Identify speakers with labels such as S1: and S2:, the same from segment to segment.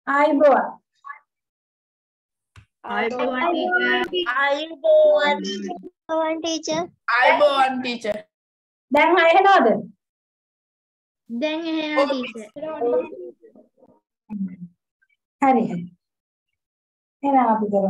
S1: ආයිබෝවන්.
S2: ආයිබෝවන් ටීචර්.
S3: ආයිබෝවන් ටීචර්.
S2: ආයිබෝවන් ටීචර්.
S1: දැන් ඇහෙනවද?
S3: දැන් ඇහෙනවා ටීචර්.
S1: හරි හරි. එහෙනම් අපි කරමු.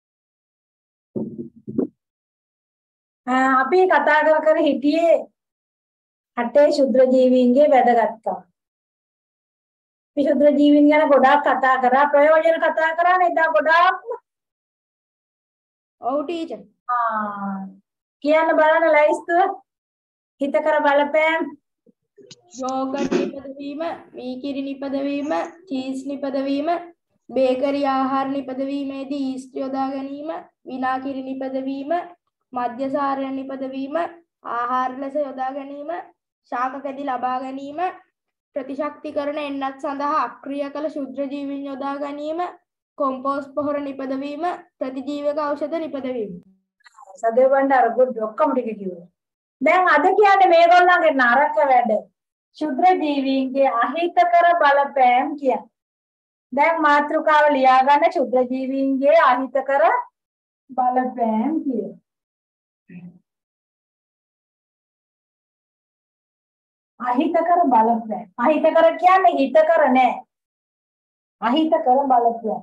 S1: අපි කතා කර හිටියේ රටේ ශුද්‍ර ජීවීන්ගේ වැදගත්කම. අපි ශුද්‍ර ජීවීන් ගැන ගොඩාක් කතා කරා, ප්‍රයෝජන කතා කරා නේද? ගොඩාක්ම.
S2: ඔව් ටීචර්.
S1: කියන්න බලන්න ලයිස්තුව. හිතකර බලපෑම්.
S2: යෝගට් නිපදවීම, මීකිරි නිපදවීම, චීස් නිපදවීම, බේකරි ආහාර නිපදවීමේදී ඊස්ට් යොදා ගැනීම, විනාකිරි නිපදවීම, මධ්‍යසාරයන් නිපදවීම, ආහාර ලෙස යොදා ගැනීම, ශාක කැටි ලබා ගැනීම, ප්‍රතිශක්තිකරණ එන්නත් සඳහා අක්‍රිය කළ ශුද්‍ර ජීවීන් යොදා ගැනීම, කොම්පෝස්ට් පොහොර නිපදවීම, ප්‍රතිජීවක ඖෂධ නිපදවීම.
S1: සදේ බණ්ඩාර ගොඩ ඔක්කොම ටික කිව්වා. දැන් අද කියන්නේ මේගොල්ලන්ගේ නරක වැඩ. ශුද්‍ර ජීවීන්ගේ අහිතකර බලපෑම් කියන. දැන් මාතෘකාව ලියා ගන්න ශුද්‍ර ජීවීන්ගේ අහිතකර බලපෑම් කියන. අහිතකර බලපෑම්. අහිතකර කියන්නේ හිතකර නෑ. අහිතකර බලපෑම්.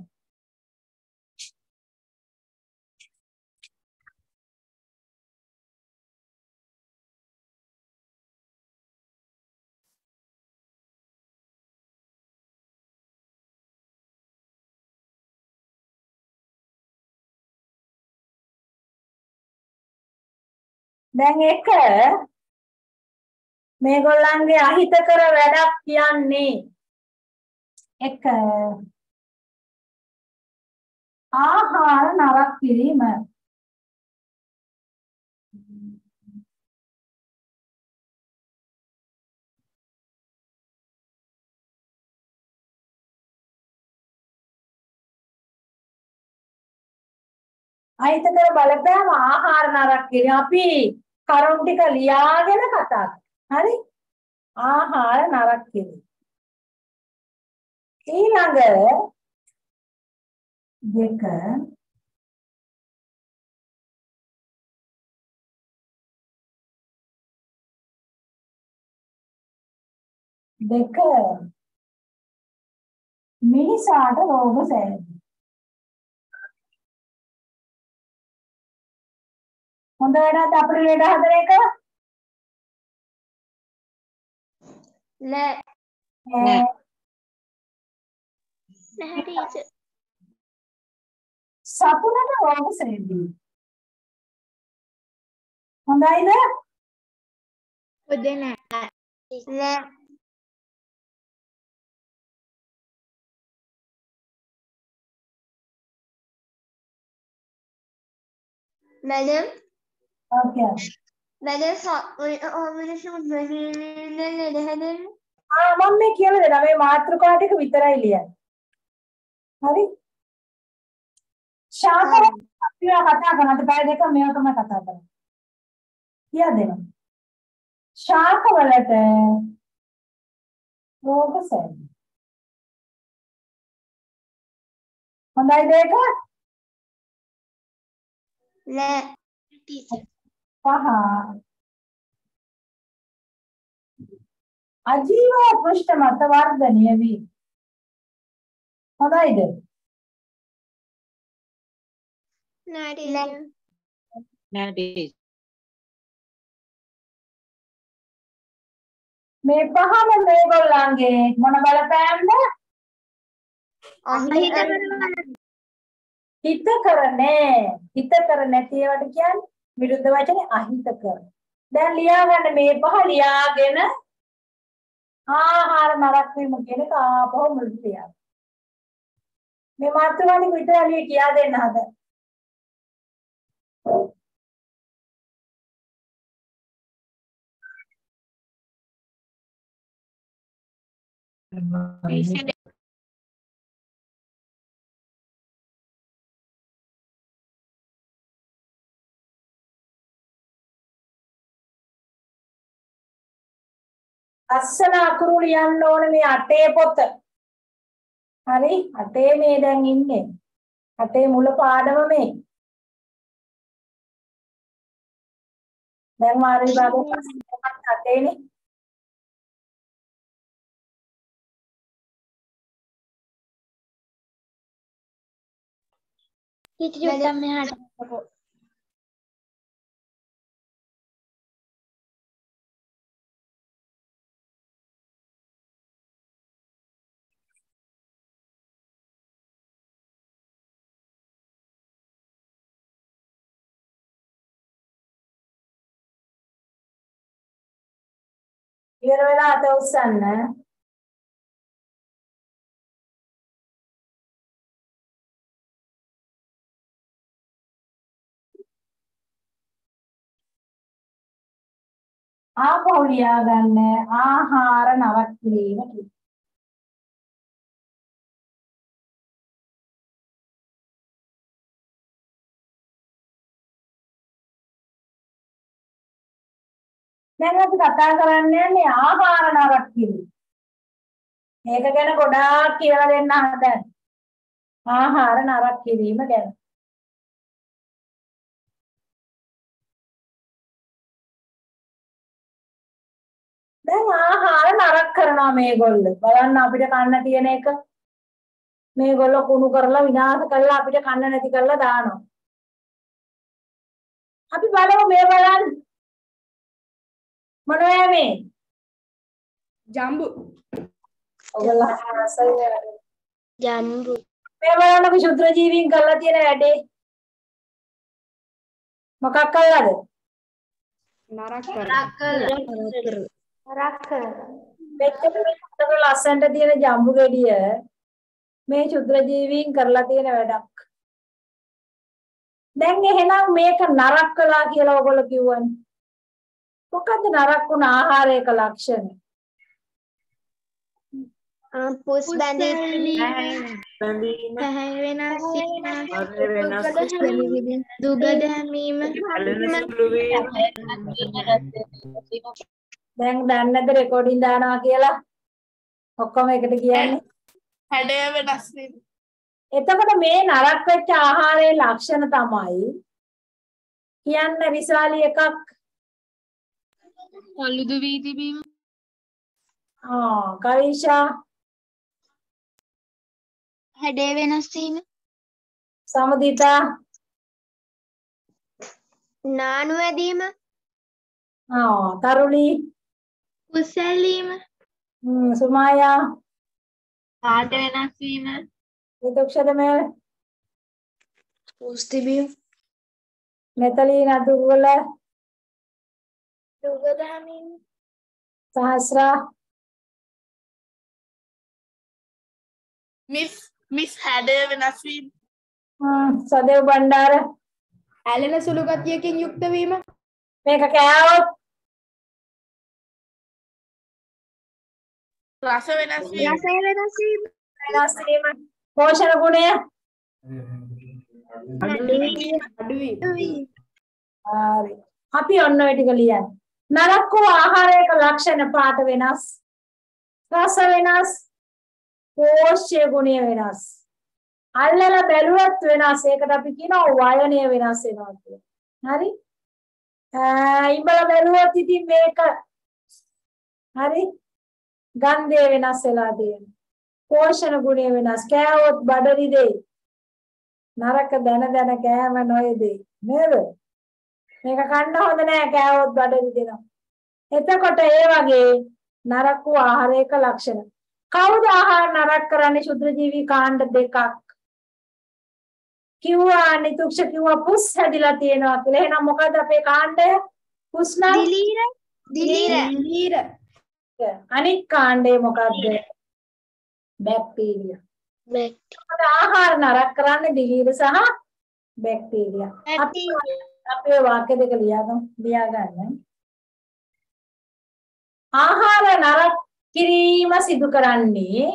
S1: දැන් එක මේගොල්ලන්ගේ අහිතකර වැඩක් කියන්නේ එක ආහාර නරක කිරීම. අහිතකර බලපෑම ආහාර නරක කිරීම. අපි කරුණු ටික ලියාගෙන කතා කරමු. හරි? ආහාර නරක කිරීම. ඊළඟ දෙක මිනිසාට රෝග සෑදීම. හොඳ වැඩක් අපිට ලෙඩ හදන එක
S3: නෑ ටීචර්.
S1: සතුනට රෝග සෑදීම. හොඳයිද?
S3: හොඳ නෑ. Madam
S1: Okay.
S3: मैडम ශුද්‍ර ජීවීන් ලෙඩ හැදෙන්නේ.
S1: මම මේ කියලා දෙනවා මේ මාතෘකාව ටික විතරයි ලියන්නේ. හරි? ශාකවල අපි කතා කරනකොට පැය දෙක මේව තමයි කතා කරන්නේ. කියා දෙනවා. ශාකවලට රෝග සෑදීම. හොඳයිද ඒක?
S3: නෑ ටීචර්.
S1: පහ අජීව පෘෂ්ඨ මත වර්ධනය වී. හොඳයිද?
S3: නෑ ටීචර්.
S2: නෑ ටීචර්.
S1: මේ පහම මේගොල්ලන්ගේ මොන බලපෑම්ද? හිතකර නෑ. හිතකර නැති ඒවාට කියන්නේ විරුද්ධ වචනේ අහිතකර. දැන් ලියා ගන්න මේ පහ ලියාගෙන ආහාර නරක වීම කියන එක ආපහු මුලට තියන්න. මේ මාතෘකාවේ විතරයි කියා දෙන්න හද. අස්සන අකුරු ලියන්න ඕනේ මේ අටේ පොත. හරි 8 මේ දැන් ඉන්නේ 8 මුල පාඩම මේ දැන් මාර විභාගයේ පස්සේ 8 නේ
S3: ටීචර් මෙහාට
S1: ඉවර වෙලා අත උස්සන්න ආපහු ලියා ගන්න ආහාර නරක කිරීම කියලා. දැන් අපි කතා කරන්න යන්නේ ආහාර නරක කිරීම. මේක ගැන ගොඩාක් කියලා දෙන්න හදන්නේ. ආහාර නරක කිරීම ගැන. දැන් ආහාර නරක කරනවා මේගොල්ලෝ. බලන්න අපිට කන්න තියෙන එක මේගොල්ලෝ කුණු කරලා විනාශ කරලා අපිට කන්න නැති කරලා දානවා. අපි බලමු මේ බලන්න. මොනවද මේ?
S2: ජම්බු.
S1: ඔයගොල්ලෝ අසයි
S3: ජම්බු
S1: මේ බලන්නකො ශුද්‍ර ජීවීන් කරලා තියෙන වැඩේ. මොකක් කළාද?
S2: නරක
S1: මෙච්චර මේ ලස්සනට තියෙන ජම්බු ගෙඩිය මේ ශුද්‍ර ජීවීන් කරලා තියෙන වැඩක්. දැන් එහෙනම් මේක නරක කළා කියලා ඔයගොල්ලෝ කිව්වනේ. මොකද්ද නරක වුණ ආහාරයක ලක්ෂණ?
S3: පුස් බැඳීම දුගද හැමීම
S1: දැන් දන්නද රෙකෝඩින් දානවා කියලා? ඔක්කොම එකට කියන්නේ.
S2: හැඩය වෙනස් වීම.
S1: එතකොට මේ නරක වෙච්ච ආහාරයේ ලක්ෂණ තමයි කියන්න රිසාලි එකක්.
S2: පළුදු වී තිබීම.
S1: කවිෂා
S3: හැඩය වෙනස් වීම
S1: සමදිතා
S3: නානු ඇදීම
S1: තරුලි
S3: කුසැලීම
S1: සුමායා
S3: පාට වෙනස් වීම
S1: විදුක්ෂදමෙල්
S3: පුස් තිබීම
S1: මෙතලී නදුගල
S3: දුගද හැමීම
S1: සහස්‍රා
S2: මිස් හැඩය වෙනස් වීම.
S1: සදෙව් බණ්ඩාර
S2: ඇලෙන සුළු ගතියකින් යුක්ත වීම.
S1: මේක කෑවොත්
S2: රස වෙනස් වීම.
S3: රසය වෙනස් වීම
S1: වෙනස් වීම පෝෂණ ගුණය
S2: අඩුවීම.
S1: හරි අපි ඔන්න ඔය ටික ලියන්න. නරක වූ ආහාරයක ලක්ෂණ පාට වෙනස් රස වෙනස් පෝෂ්‍ය ගුණය වෙනස් අල්ලලා බැලුවත් වෙනස් ඒකට අපි කියනවා වයනය වෙනස් වෙනවා කියලා. හරි ඉඹලා බැලුවොත් ඉතින් මේක හරි ගන්ධය වෙනස් වෙලා තියෙනවා. පෝෂණ ගුණය වෙනස් කෑවොත් බඩරි දෙයි. නරක දැන කෑම නොයේදී නේද? මේක කන්න හොඳ නෑ කෑවොත් බඩරි දෙනවා. එතකොට ඒ වගේ නරක වූ ආහාරයක ලක්ෂණ. කවුද ආහාර නරක කරන්නේ? ශුද්‍ර ජීවී කාණ්ඩ දෙකක්. කිව්වා නිතුක්ෂ කිව්වා පුස් හැදිලා තියෙනවා කියලා. එහෙනම් මොකද අපේ කාණ්ඩය? පුස් නම්
S3: දිලීර
S1: අනිත් කාණ්ඩේ මොකද්ද? බැක්ටීරියා. ආහාර නරක කරන්නේ දිලීර සහ බැක්ටීරියා. අපේ වාක්‍ය දෙක ලියා ගන්න. ආහාර නරක කිරීම සිදු කරන්නේ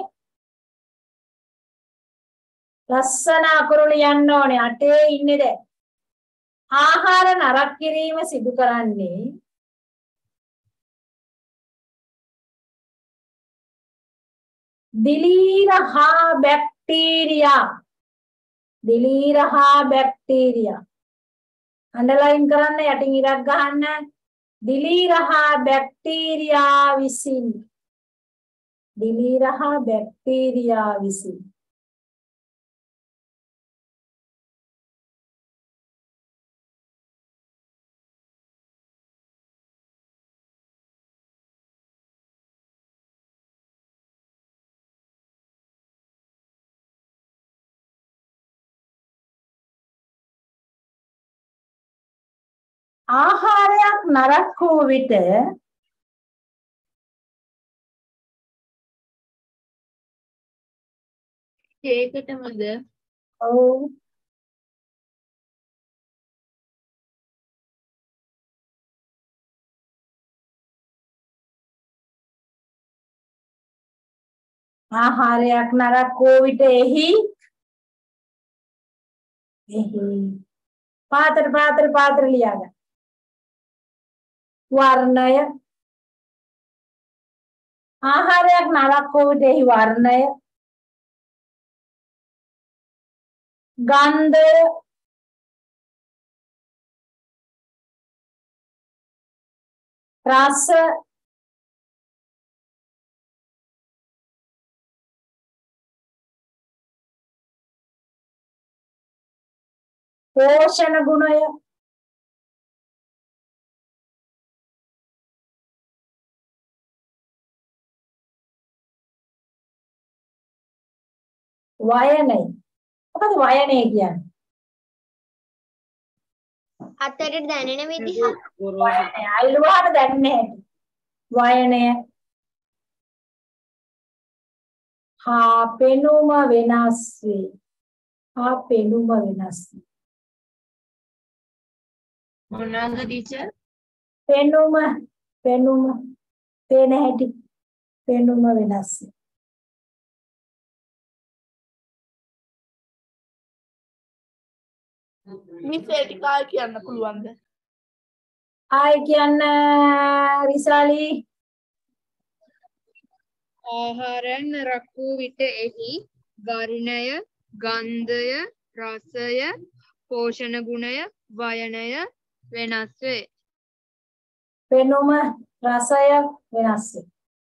S1: ලස්සන අකුරු ලියන්න ඕනේ 8 ඉන්නේ දැන්. ආහාර නරක කිරීම සිදු කරන්නේ දිලීරහා බැක්ටීරියා. දිලීරහා බැක්ටීරියා. අන්ඩර්ලයින් කරන්න යටින් ඉරක් ගහන්න. දිලීරහා බැක්ටීරියා විසින්. දිලීරහා බැක්ටීරියා විසින්. ආහාරයක් නරක් වූ විට
S3: ඒකටමද
S1: ඔව් ආහාරයක් නරක් වූ විට එහි පාත්‍ර ලියාගන්න. වර්ණය ආහාරයක් නරක් වූ විට එහි වර්ණය ගන්ධය රස පෝෂණ ගුණය වයනය. මොකද වයනය කියන්නේ?
S3: අතට දැනෙන විදිහ
S1: වයනය අයිලුවාට දැනෙන්නේ නැහැ. වයනය හා පෙනුම වෙනස් වේ. හා පෙනුම වෙනස් වේ.
S3: මොනවාද ටීචර්?
S1: පෙනුම පේන හැටි පෙනුම වෙනස් වේ.
S2: මිස් ඒ ටික ආයෙ කියන්න පුළුවන්ද?
S1: ආයි කියන්න රිසාලි.
S4: ආහාරයන් නරක් වූ විට එහි වර්ණය, ගන්ධය, රසය, පෝෂණ ගුණය, වයනය වෙනස් වේ.
S1: පෙනුම රසය වෙනස් වේ.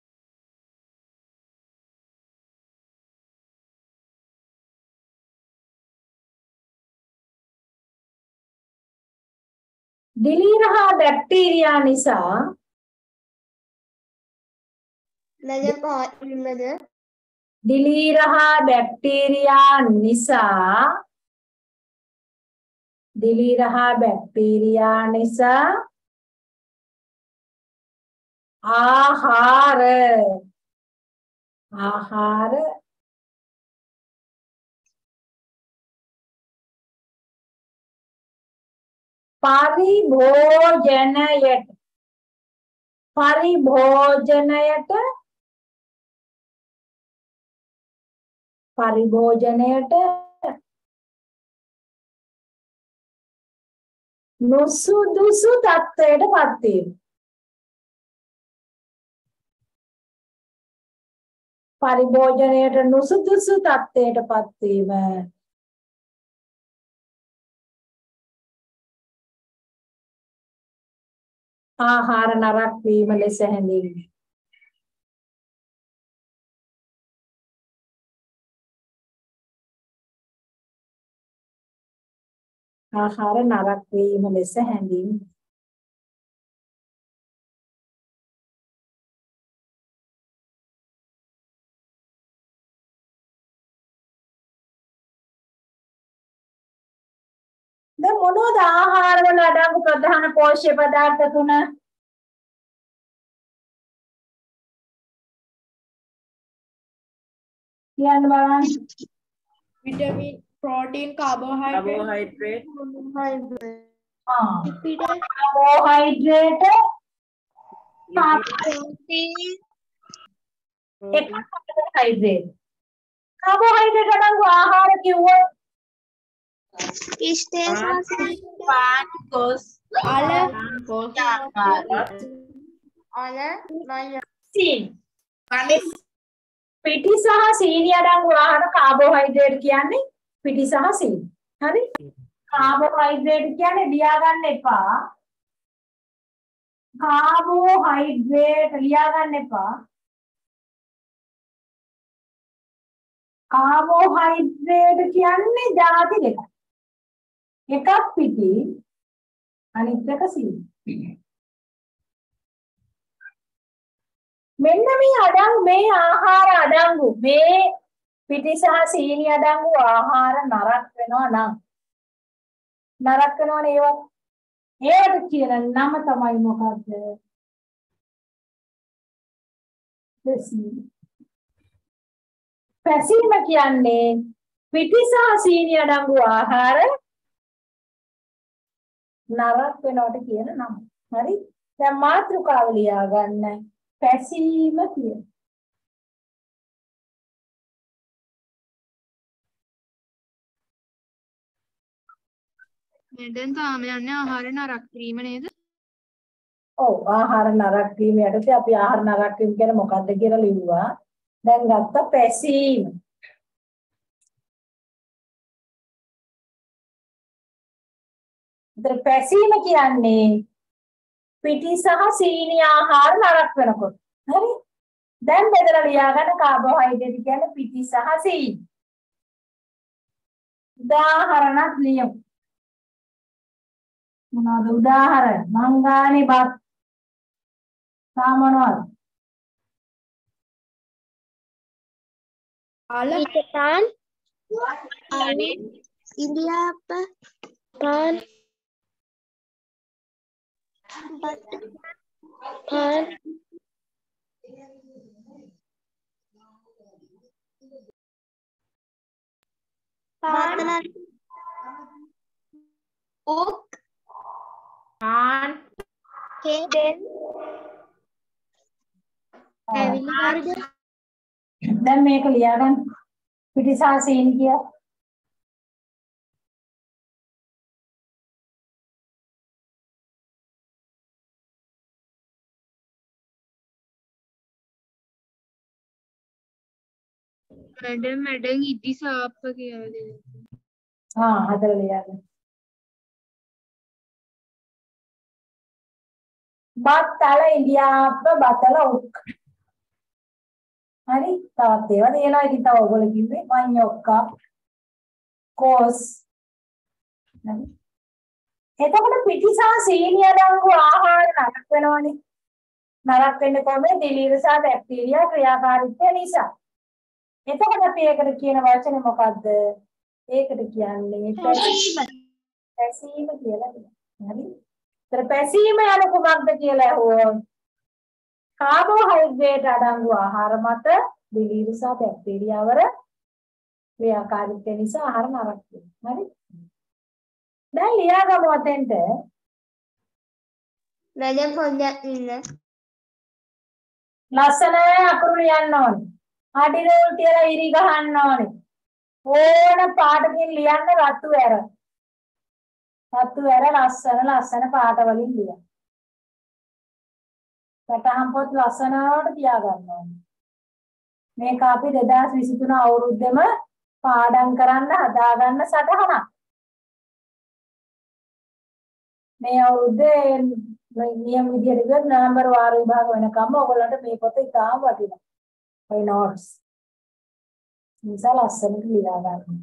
S1: දිලීරහා බැක්ටීරියා නිසා දිලීරහා බැක්ටීරියා නිසා ආහාර පරිභෝජනයට නුසුදුසු තත්ත්වයට පත් වීම. පරිභෝජනයට නුසුදුසු තත්ත්වයට පත් වීම. ආහාර නරක් වීම ලෙස හැඳින්වේ. ආහාර නරක් වීම ලෙස හැඳින්වේ. දැන් මොනවද ආහාර වල අඩංගු ප්‍රධාන පෝෂ්‍ය පදාර්ථ තුන? කියන්න බලන්න.
S2: Vitamin, protein, carbohydrate.
S1: Carbohydrate carbohydrate අඩංගු ආහාර කිව්වොත් පිටි සහ සීනි අඩංගු ආහාර කාබෝහයිඩ්‍රේට් කියන්නේ පිටි සහ සීනි. හරි? කාබෝහයිඩ්‍රේට් කියන්නේ ලියා ගන්න එපා. කාබෝහයිඩ්‍රේට් ලියා ගන්න එපා. කාබෝහයිඩ්‍රේට් කියන්නේ ಜಾති දෙකක්. එකක් පිටි අනිත් එක සීනි. මෙන්න මේ ආහාර අඩංගු මේ පිටි සහ සීනි අඩංගු ආහාර නරක වෙනවා නම් නරක වෙනවනේ ඒවට කියන නම තමයි මොකද්ද? පැසීම කියන්නේ පිටි සහ සීනි අඩංගු ආහාර නරක වෙනවට කියන නම. හරි? දැන් මාතෘකාව ලියා ගන්න. පැසීම කියන.
S4: දැන් තාම යන්නේ ආහාර නරක කිරීම නේද?
S1: ඔව් ආහාර නරක කිරීම යටතේ අපි ආහාර නරක කිරීම කියන්නේ මොකක්ද කියලා ලිව්වා. දැන් ගත්ත පැසීම. ඉතින් පැසීම කියන්නේ පිටි සහ සීනි ආහාර නරක වෙනකොට. හරි? දැන් බෙදලා ලියා ගන්න කාබෝහයිඩ්‍රේට් කියන්නේ පිටි සහ සීනි. උදාහරණයක් ලියමු. මොනවාද උදාහරණ? මංගානේ බත්. සාමනවල.
S3: Ikan, Indiapa, pan, pan, pan, uk,
S2: පාන්
S3: keden,
S1: දැන් මේක ලියා ගන්න. පිටි සහ සීනි කිය.
S4: මැඩම් ඉදි සාප්ප කියලා දෙන්න.
S1: හදලා ලියා ගන්න. බත්තල ඉන්දියාප්ප බතල උක්. හරි? තවත් ඒවා දෙනවා. ඉතින් තව ඔයගොල්ලෝ කිව්වේ මඤ්ඤොක්කා කෝස්. හරි? එතකොට පිටි සහ සීනි අඩංගු ආහාර නරක වෙනවනේ. නරක වෙන්නේ කොහොමද? දිලීර සහ බැක්ටීරියා ක්‍රියාකාරීත්වය නිසා. එතකොට අපි ඒකට කියන වචනේ මොකද්ද? ඒකට කියන්නේ පැසීම කියලා කියනවා. හරි? ඒතර පැසීම යන කුමක්ද කියලා ඇහුවොත් කාබෝහයිඩ්‍රේට් අඩංගු ආහාර මත දිලීර සහ බැක්ටීරියා වල ක්‍රියාකාරීත්වය නිසා ආහාර නරක වෙනවා. හරි? දැන් ලියාගමු අතෙන්ට.
S3: Madam පොඩ්ඩක් ඉන්න.
S1: ලස්සන අකුරු ලියන්න ඕනේ. අඩි රෝල් තියලා ඉරි ගහන්න ඕනේ. ඕන පාටකින් ලියන්න රතු ඇර. රතු ඇර ලස්සන පාට වලින් ලියන්න. සටහන් පොත් ලස්සනවට තියා ගන්න ඕනේ. මේක අපි 2023 අවුරුද්දෙම පාඩම් කරන්න හදාගන්න සටහනක්. මේ අවුරුද්දේ නියම විදිහට ගියොත් නවම්බර් වාර විභාග වෙනකම්ම ඔයගොල්ලන්ට මේ පොත ඉතාම වටිනවා. ඔය නෝට්ස්. නිසා ලස්සනට ලියා ගන්න.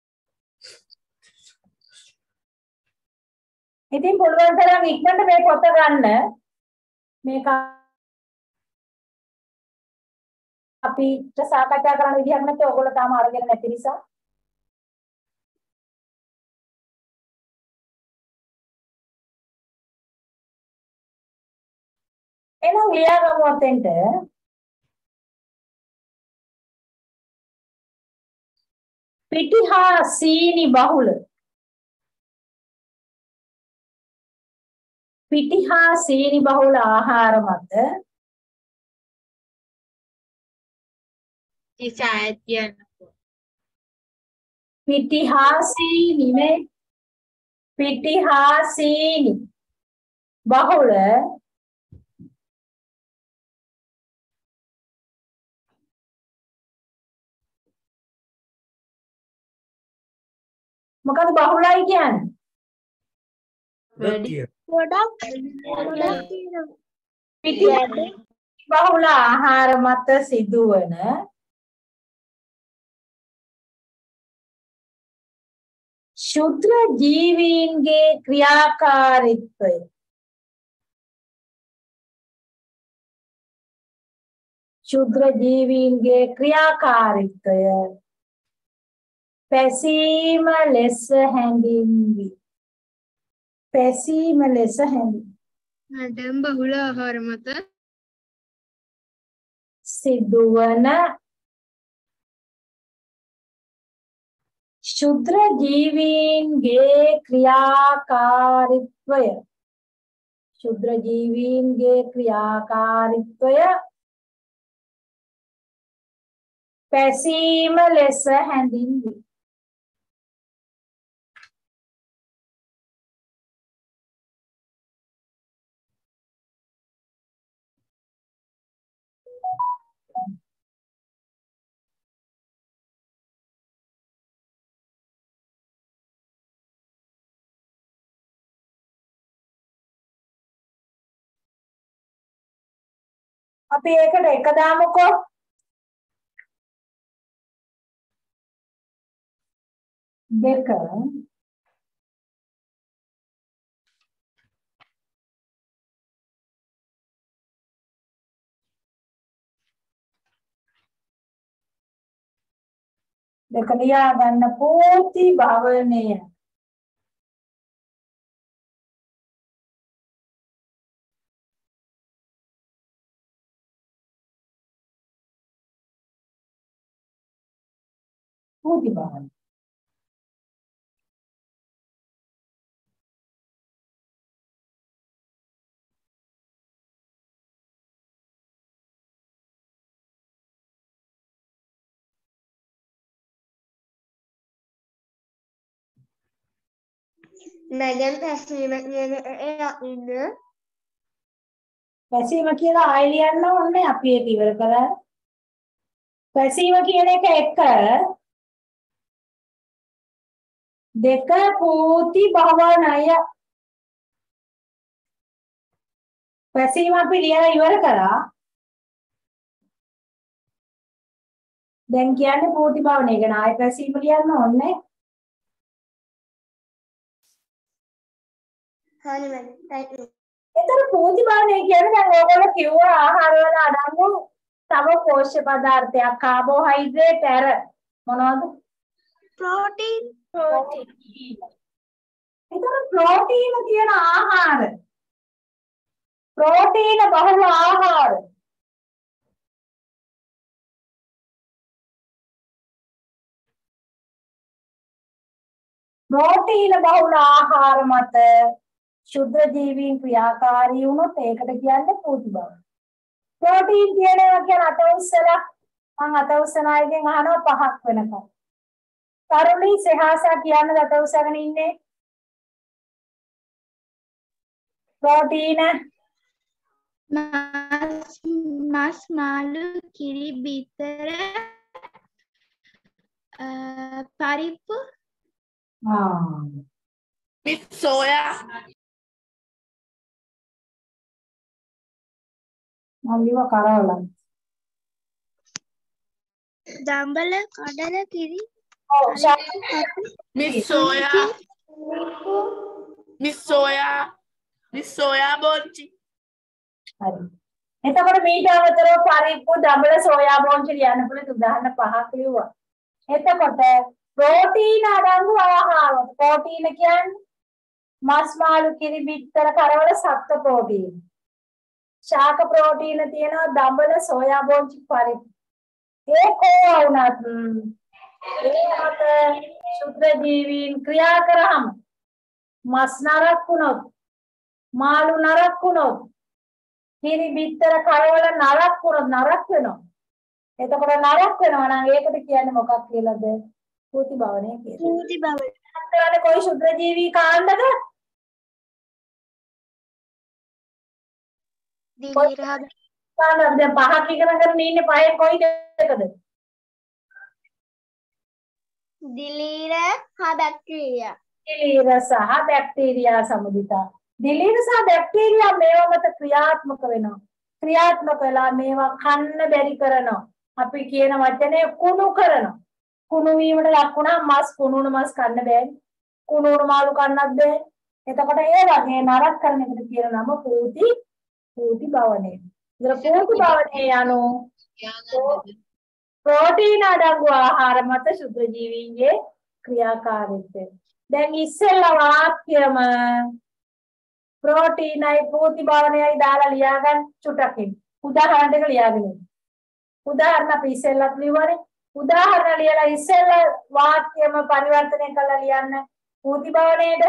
S1: ඉතින් පුළුවන් තරම් ඉක්මනට මේ පොත ගන්න. මේක අපිට සාකච්ඡා කරන්න විදිහක් නැත්නම් ඔයගොල්ලෝ තාම අරගෙන නැති නිසා එහෙනම් ලියාගමු අතෙන්ට. පිටි හා සීනි බහුල. පිටි හා සීනි බහුල ආහාර මත
S3: ඉසායත් කියන්න.
S1: පිටි හා සීනි නේ. පිටි හා සීනි බහුල මොකද බහුලයි කියන්නේ?
S5: වැඩි.
S1: පිටි බහුල ආහාර මත සිදුවන ශුද්‍ර ජීවීන්ගේ ක්‍රියාකාරීත්වය. ශුද්‍ර ජීවීන්ගේ ක්‍රියාකාරීත්වය පැසීම ලෙස හැඳින්වේ. පැසීම ලෙස හැඳින්වේ.
S4: මැඩම් බහුල ආහාර මත
S1: සිදුවන ශුද්‍ර ජීවීන්ගේ ක්‍රියාකාරීත්වය. ශුද්‍ර ජීවීන්ගේ ක්‍රියාකාරීත්වය පැසීම ලෙස හැඳින්වේ. අපි ඒකට එක දාමුකෝ. දෙක දෙක ලියා ගන්න පූර්ති භවනය. පූර්ති භවනය.
S3: මැඩම් පැසීම කියන ඉන්න
S1: පැසීම කියලා ආයෙ ලියන්න ඕනේ. අපි ඒක ඉවර කරා. පැසීම කියන එක එක දෙක පූර්ති භවනය. පැසීම අපි ලියලා ඉවර කරා. දැන් කියන්නේ පූර්ති භවනය ගැන. ආයෙ පැසීම ලියන්න ඕනේ.
S3: හරි මැඩම් thank you.
S1: ඒතර පූර්ති භවනය කියන්නේ දැන් ඔයගොල්ලෝ කිව්ව ආහාර වල අඩංගු තව පෝෂ්‍ය පදාර්ථයක් කාබෝහයිඩ්‍රේට් ඇර මොනවද?
S3: ප්‍රෝටීන්
S1: ඒතර ප්‍රෝටීන කියන ආහාර. ප්‍රෝටීන බහුල ආහාර. ප්‍රෝටීන බහුල ආහාර මත ශුද්ධ ජීවීන් ක්‍රියාකාරී වුණොත් ඒකට කියන්නේ පූර්ති භවනය. ප්‍රෝටීන් කියනවා කියන අත උස්සලා මම අත උස්සන අයගෙන් අහනවා 5ක් වෙනකම්. තරුණි සහාසා කියන්න අත උස්සගෙන ඉන්නේ. ප්‍රෝටීන
S3: මස් මාළු කිරි බිත්තර පරිප්පු
S5: Miss soya.
S1: මල්ලිව කරවලා.
S3: දම්බල කඩල කිරි
S1: ඔව්
S5: Miss soya. Miss soya. Miss soya bonchi.
S1: හරි. එතකොට මීට අමතරව පරිප්පු දඹල සෝයා බෝන්චි ලියන්න පුළුවන් උදාහරණ 5ක් ලියුවා. එතකොට ප්‍රෝටීන අඩංගු ආහාර. ප්‍රෝටීන කියන්නේ මස් මාළු කිරි බිත්තර කරවල සත්ත්ව ප්‍රෝටීන. ශාක ප්‍රෝටීන තියෙනවා දඹල සෝයා බෝන්චි පරිප්පු. ඒ කොහොම වුණත් ඒකට ශුද්ධ ජීවීන් ක්‍රියා කරාම මස් නරක් වුණොත් මාළු නරක් වුණොත් කිරි බිත්තර කරවල නරක් වුණොත් නරක් වෙනවා. එතකොට නරක් වෙනවා නම් ඒකට කියන්නේ මොකක් කියලාද? පූර්ති භවනය කියලා.
S3: පූර්ති භවනය.
S1: අතරනේ કોઈ ශුද්ධ ජීවී කාණ්ඩද?
S3: දිලිරහ
S1: කාණ්ඩ දැන් 5ක් ඉගෙන ගන්න ඉන්නේ 5න් කොයි දෙකද?
S3: දිලීර හා බැක්ටීරියා.
S1: දිලීර සහ බැක්ටීරියා සමගිතා. දිලීර සහ බැක්ටීරියා මේවා මත ක්‍රියාත්මක වෙනවා. ක්‍රියාත්මක වෙලා මේවා කන්න බැරි කරනවා. අපි කියන වචනේ කුණු කරනවා. කුණු වීමට ලක්ුණා මස් කුණුන මස් කන්න බෑනේ. කුණුන මාළු කන්නත් බෑ. එතකොට ඒ වගේ නරක කරන එකට කියන නම පූති භවනය. ඉතින් පූති භවනය යනු ප්‍රෝටීන අඩංගු ආහාර මත ශුද්ධ ජීවීන්ගේ ක්‍රියාකාරීත්වය. දැන් ඉස්සෙල්ලා වාක්‍යම ප්‍රෝටීනයි පූති භවනයයි දාලා ලියාගන්න චුට්ටකින්. උදාහරණ දෙක ලියාගෙන. උදාහරණ අපි ඉස්සෙල්ලත් ලියවනේ. උදාහරණ ලියලා ඉස්සෙල්ලා වාක්‍යම පරිවර්තනය කරලා ලියන්න පූති භවනයේද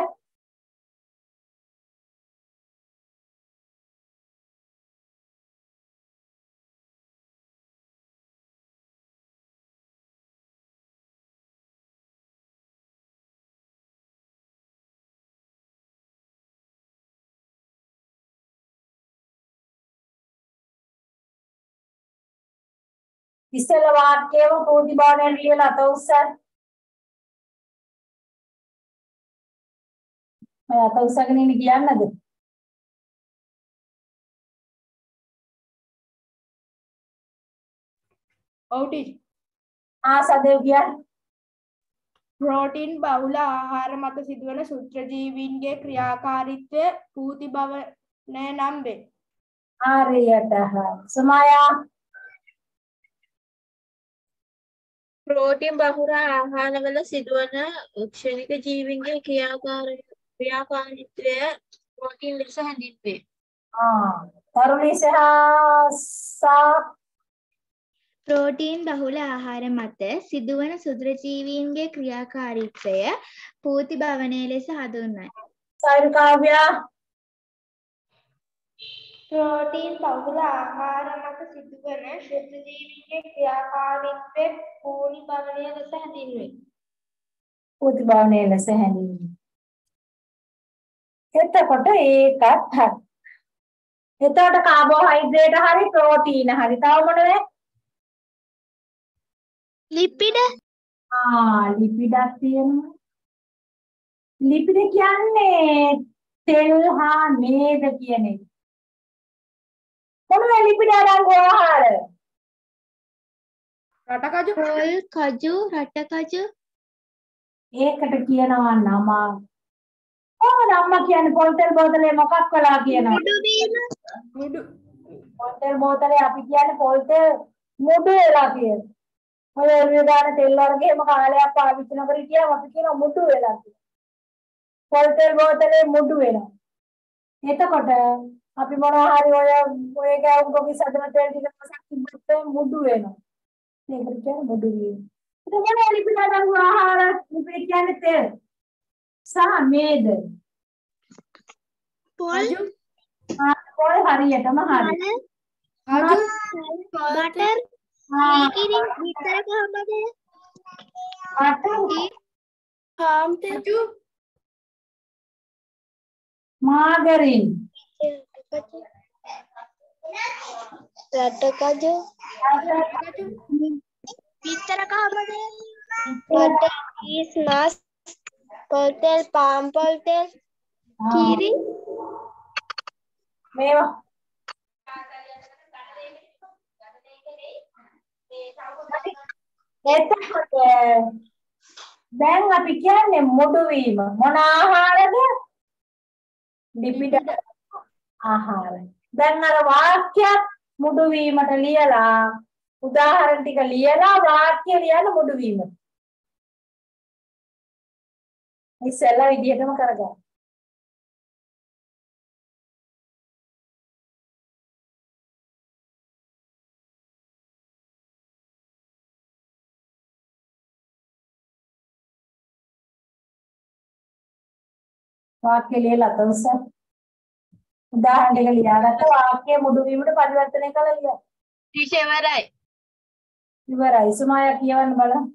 S1: ඉස්සෙල්ලා වාක්‍යම පූති භවනයෙන් ලියලා අත උස්සන්න. මම අත උස්සගෙන ඉන්නේ කියන්නද?
S2: ඔව් ටීචර්.
S1: සදේව් කියන්නේ
S2: ප්‍රෝටීන් බහුල ආහාර මත සිදුවන සූත්‍රජීවීන්ගේ ක්‍රියාකාරීත්වය පූති භවනය නම් වේ.
S1: හරියට සමායා
S6: ප්‍රෝටීන් බහුල ආහාරවල සිදුවන ක්ෂණික ජීවීන්ගේ ක්‍රියාකාරීත්වය ප්‍රෝටීන් ලෙස හැඳින්වේ.
S1: තරුණී සහ
S3: ප්‍රෝටීන් බහුල ආහාර මත සිදුවන සුත්‍රජීවීන්ගේ ක්‍රියාකාරීත්වය පූති භවනය ලෙස හඳුන්වයි.
S1: සයිරුකාව්‍යා
S2: ප්‍රෝටීන් බහුල ආහාර මත සිදුවන සූත්‍රජීවීන්ගේ ක්‍රියාකාරීත්වය පූති භවනය ලෙස හැඳින්වේ.
S1: පූති භවනය ලෙස හැඳින්වේ. එතකොට ඒකත් හරි. එතකොට කාබෝහයිඩ්‍රේට් හරි ප්‍රෝටීන හරි. තව මොනවද?
S3: ලිපිඩ
S1: ලිපිඩක් තියෙනවා. ලිපිඩ කියන්නේ තෙල් හා මේද කියන එක. මොනවද ලිපිඩ අඩංගු ආහාර?
S2: රටකජු
S3: පොල් කජු රටකජු
S1: ඒකට කියනවා නම. කොහොමද අම්මා කියන්නේ පොල් තෙල් බෝතලේ මොකක් කළා කියනවා?
S2: මුඩු.
S1: පොල් තෙල් බෝතලේ අපි කියන්නේ පොල් තෙල් මුඩු වෙලා කියලා. ඔය විදාන තෙල් වර්ගයේ හැම කාලයක් පාවිච්චි නොකර කියව අපි කියන මුඩු වෙලා කියලා. පොල් තෙල් බෝතලේ මුඩු වෙනවා. එතකොට අපි මොනවා හරි ඔය ගෑවුම්කෝකි සදන තෙල් ටික පසක් තිබ්බත් මුඩු වෙනවා. මේකට කියන්නේ මුඩු වීම. ඒක මොනවා ලිපිඩ අඩංගු ආහාර ලිපිඩ කියන්නේ තෙල්. සහ මේද.
S3: පොල්
S1: පොල් හරියටම හරි.
S3: බටර් මේකිරි විතර කොහමද?
S2: හාම් තෙජු
S1: මාගරින්
S3: රටකජු විතර කොහමද? බටර් චීස් මාස් පොල් තෙල් පාම් පොල් තෙල් කිරි
S1: මේවා එතකොට දැන් අපි කියන්නේ මුඩු වීම මොන ආහාරද? ලිපිඩ ආහාර. දැන් අර වාක්‍යයක් මුඩු වීමට ලියලා උදාහරණ ටික ලියලා වාක්‍ය ලියන්න මුඩු වීම. ඉස්සෙල්ලා විදිහටම කරගන්න. වාක්‍ය ලියලා තවස උදාහරණ දෙක ලියාගත්ත වාක්‍ය මුඩු වීමට පරිවර්තනය කළා ලියන්න.
S6: ටීචර්
S1: ඉවරයි. සුමායා කියවන්න බලන්න.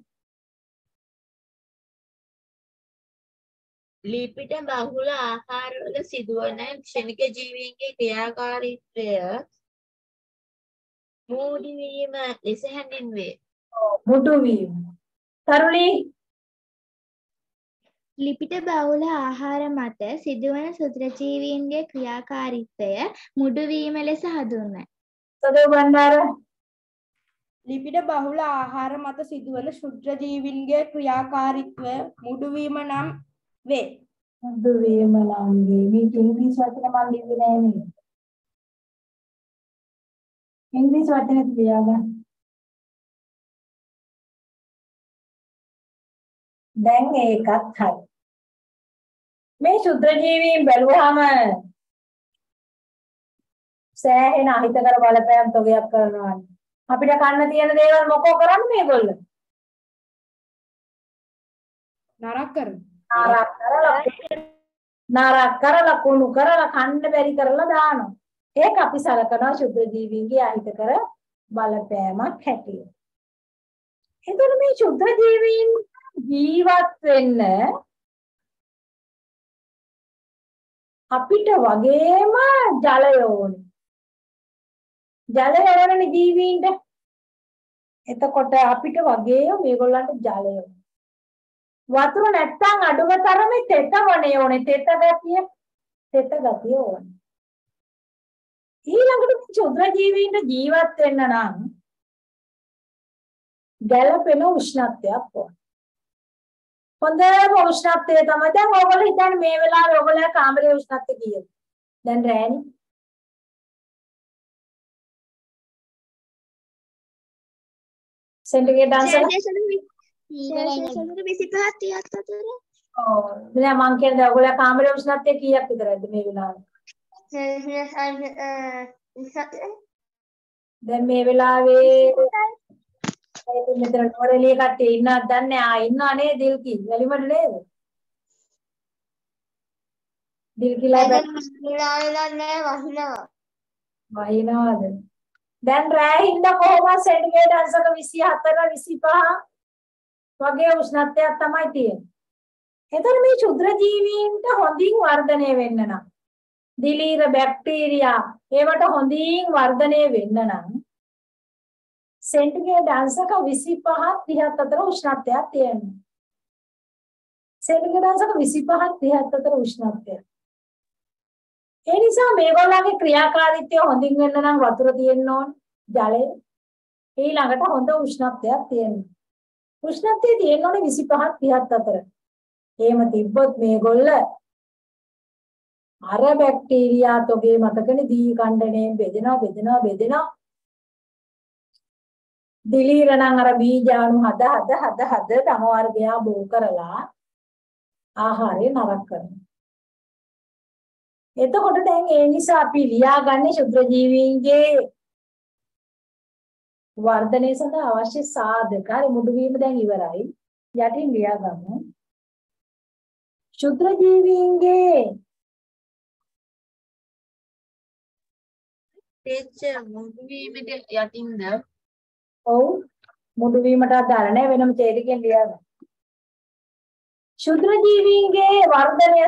S6: ලිපිඩ බහුල ආහාරවල සිදුවන ක්ෂණික ජීවීන්ගේ ක්‍රියාකාරීත්වය මූඩි වීම ලෙස හැඳින්වේ.
S1: මුඩු වීම. තරුණී
S3: ලිපිට බහුල ආහාර මත සිදුවන සුත්‍රජීවීන්ගේ ක්‍රියාකාරීත්වය මුඩු වීම ලෙස හඳුන්වයි.
S1: සදෝ බණ්ඩාර
S2: ලිපිට බහුල ආහාර මත සිදුවන ශුද්‍රජීවීන්ගේ ක්‍රියාකාරීත්වය මුඩුවීම නම් වේ.
S1: මුඩු වීම නම් වේ. මේ ඉංග්‍රීසි වචන මම ලිව්වේ නෑ නේද? ඉංග්‍රීසි වචනේ තියාගන්න. දැන් ඒකත් හරි. මේ ශුද්‍රජීවීන් බැලුවාම සෑහෙන අහිතකර බලපෑම් තොගයක් කරනවා. අපිට කන්න තියෙන දේවල් මොකෝ කරන්නේ මේගොල්ලෝ?
S2: නරක කරනවා.
S1: නරක කරලා කුණු කරලා කන්න බැරි කරලා දානවා. ඒක අපි සලකනවා ශුද්‍රජීවීන්ගේ අහිතකර බලපෑමක් හැටියට. එතකොට මේ ශුද්‍රජීවීන් ජීවත් වෙන්න අපිට වගේම ජලය ඕනේ. ජලය ඕනේ ජීවීන්ට. එතකොට අපිට වගේම මේගොල්ලන්ට ජලය ඕනේ. වතුර නැත්තම් අඩුම තරමේ තෙත වනේ ඕනේ. තෙත ගතිය ඕනේ. ඊළඟට ශුද්‍රජීවීන්ට ජීවත් වෙන්න නම් ගැළපෙන උෂ්ණත්වයක් ඕනේ. හොඳම උෂ්ණත්වය තමයි දැන් ඔයගොල්ලෝ හිතන්නේ මේ වෙලාවේ ඔයගොල්ලෝ කාමරයේ උෂ්ණත්වය කීයද? දැන් රෑනේ. සෙන්ටිග්‍රේඩ් අංශල
S3: 25 30 අතර.
S1: ඔව්. දැන් මං කියන්නේ ඔයගොල්ලෝ කාමරයේ උෂ්ණත්වය කීයක් විතරද මේ වෙලාවේ? දැන් මේ වෙලාවේ මෙතන නෝරෙලිය කට්ටිය ඉන්නවද දන්නේ ආ ඉන්නව නේද දිල්කි වැලිමඩ නේද දිල්කිලා වහිනවද දැන් රෑ හින්දා කොහොමද සෙන්ටිග්‍රේඩ් අංශක 24 25 වගේ උෂ්ණත්වයක් තමයි තියෙන්නේ. එතන මේ ක්ෂුද්‍ර ජීවීන්ට හොඳින් වර්ධනය වෙන්න නම් දිලීර බැක්ටීරියා ඒවට හොඳින් වර්ධනය වෙන්න නම් सेंटीग्रेड अंशक 25 34 उष्णत्वයක් තියෙනවා. सेंटीग्रेड अंशක 25 34 උෂ්ණත්වය. ඒ නිසා මේගොල්ලන්ගේ ක්‍රියාකාරීත්වය හොඳින් වෙන්න නම් වතුර තියෙන්න ඕන, ජලය. ඊළඟට හොඳ උෂ්ණත්වයක් තියෙන්න. උෂ්ණත්වය තියෙන්න ඕනේ 25 34. එහෙම තිබ්බොත් මේගොල්ල අර බැක්ටීරියා තොගේ මතකනේ දී ඛණ්ඩණයෙන් බෙදෙනවා. දිලීර නම් අර බීජාණු හද තම වර්ගයා බෝ කරලා ආහාරය නරක කරනවා. එතකොට දැන් ඒ නිසා අපි ලියාගන්නේ ක්ෂුද්‍ර ජීවීන්ගේ වර්ධනය සඳහා අවශ්‍ය සාධක. හරි මුඩු වීම දැන් ඉවරයි. යටින් ලියාගමු. ක්ෂුද්‍ර ජීවීන්ගේ
S6: ටීචර් මුඩු වීමට යටින්ද
S1: ඔව් මුඩු වීමට අදාළ නැහැ වෙනම ඡේදකෙන් ලියන්න. ක්ෂුද්‍ර ජීවීන්ගේ වර්ධනය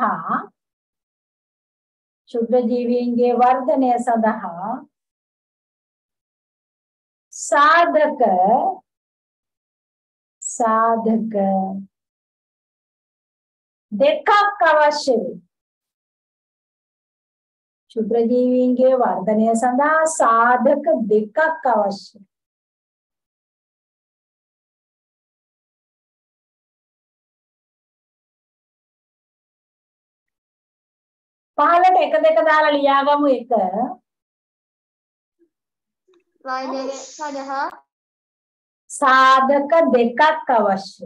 S1: සඳහා සාධක දෙකක් අවශ්‍ය වේ. ක්ෂුද්‍ර ජීවීන්ගේ වර්ධනය සඳහා සාධක දෙකක් අවශ්‍යයි. පහලට 1 2 දාලා ලියාගමු 1 සාධක දෙකක් අවශ්‍යයි.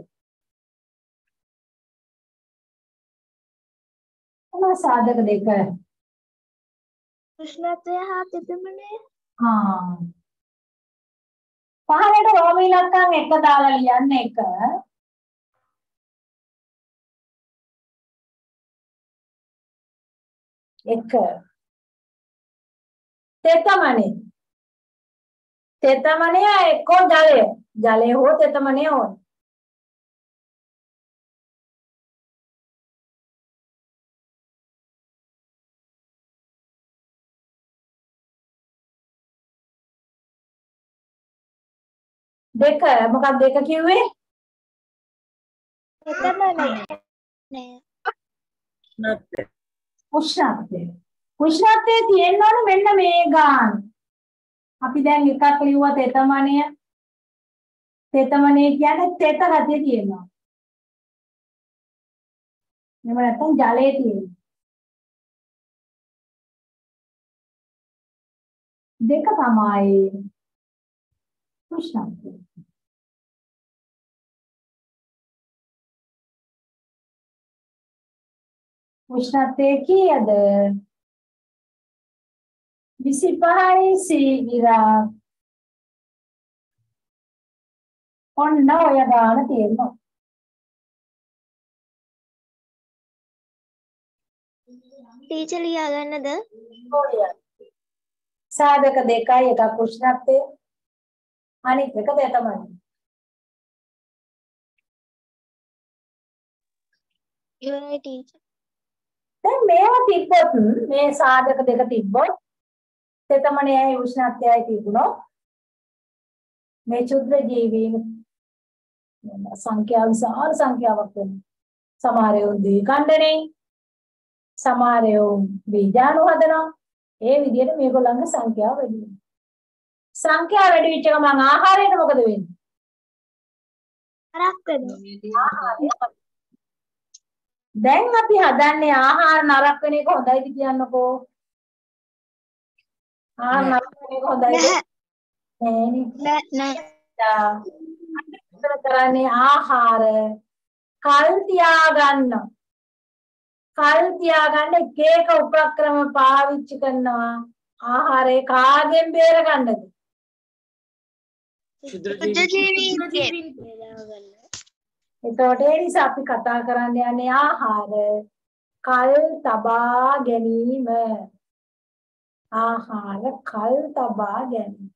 S1: මොනවා සාධක දෙක?
S3: උෂ්ණත්වය හා තෙතමනය.
S1: පහලට රෝම ඉලක්කම් 1 දාලා ලියන්න 1 තෙතමනය එක්කෝ ජලය හෝ තෙතමනය ඕන. දෙක මොකක්ද දෙක කිව්වේ? උෂ්ණත්වය. උෂ්ණත්වයේ තියෙනවනේ මෙන්න මේ ගාන. අපි දැන් එකක් ලිව්වා තෙතමනය. තෙතමනය කියන්නේ තෙත ගතිය තියෙනවා. එහෙම නැත්නම් ජලයේ තියෙනවා. දෙක තමයි උෂ්ණත්වය. උෂ්ණත්වය කීයද? 25යි සීගිරා. ඔන්න ඔය ගාන තියෙනවා.
S3: ටීචර් ලියා ගන්නද?
S1: සාධක දෙකයි එකක් උෂ්ණත්වය අනිත් එක තෙතමනය.
S3: ඉවරයි ටීචර්.
S1: දැන් මේවා තිබ්බොත් මේ සාධක දෙක තිබ්බොත් තෙතමනයයි උෂ්ණත්වයයි තිබුණොත් මේ ක්ෂුද්‍ර ජීවීන් සංඛ්‍යාව විශාල සංඛ්‍යාවක් වෙනවා. සමහර ඒවා ද්විඛණ්ඩනේ, සමහර ඒවා බීජාණු හදනවා. ඒ විදිහට මේගොල්ලන්ගේ සංඛ්‍යාව වැඩි වෙනවා. සංඛ්‍යාව වැඩි වෙච්ච ගමන් ආහාරයට මොකද වෙන්නේ?
S3: නරක් වෙනවා.
S1: දැන් අපි හදන්නේ ආහාර නරක වෙන එක හොඳයිද කියන්නකෝ. ආහාර නරක වෙන එක හොඳයිද?
S3: නෑ.
S1: කරන්නේ ආහාර කල් තියාගන්න. කල් තියාගන්න එක එක උපක්‍රම පාවිච්චි කරනවා. ආහාරේ කාගෙන් බේර ගන්නද? එතකොට ඒ නිසා අපි කතා කරන්න යන්නේ ආහාර කල් තබා ගැනීම. ආහාර කල් තබා ගැනීම.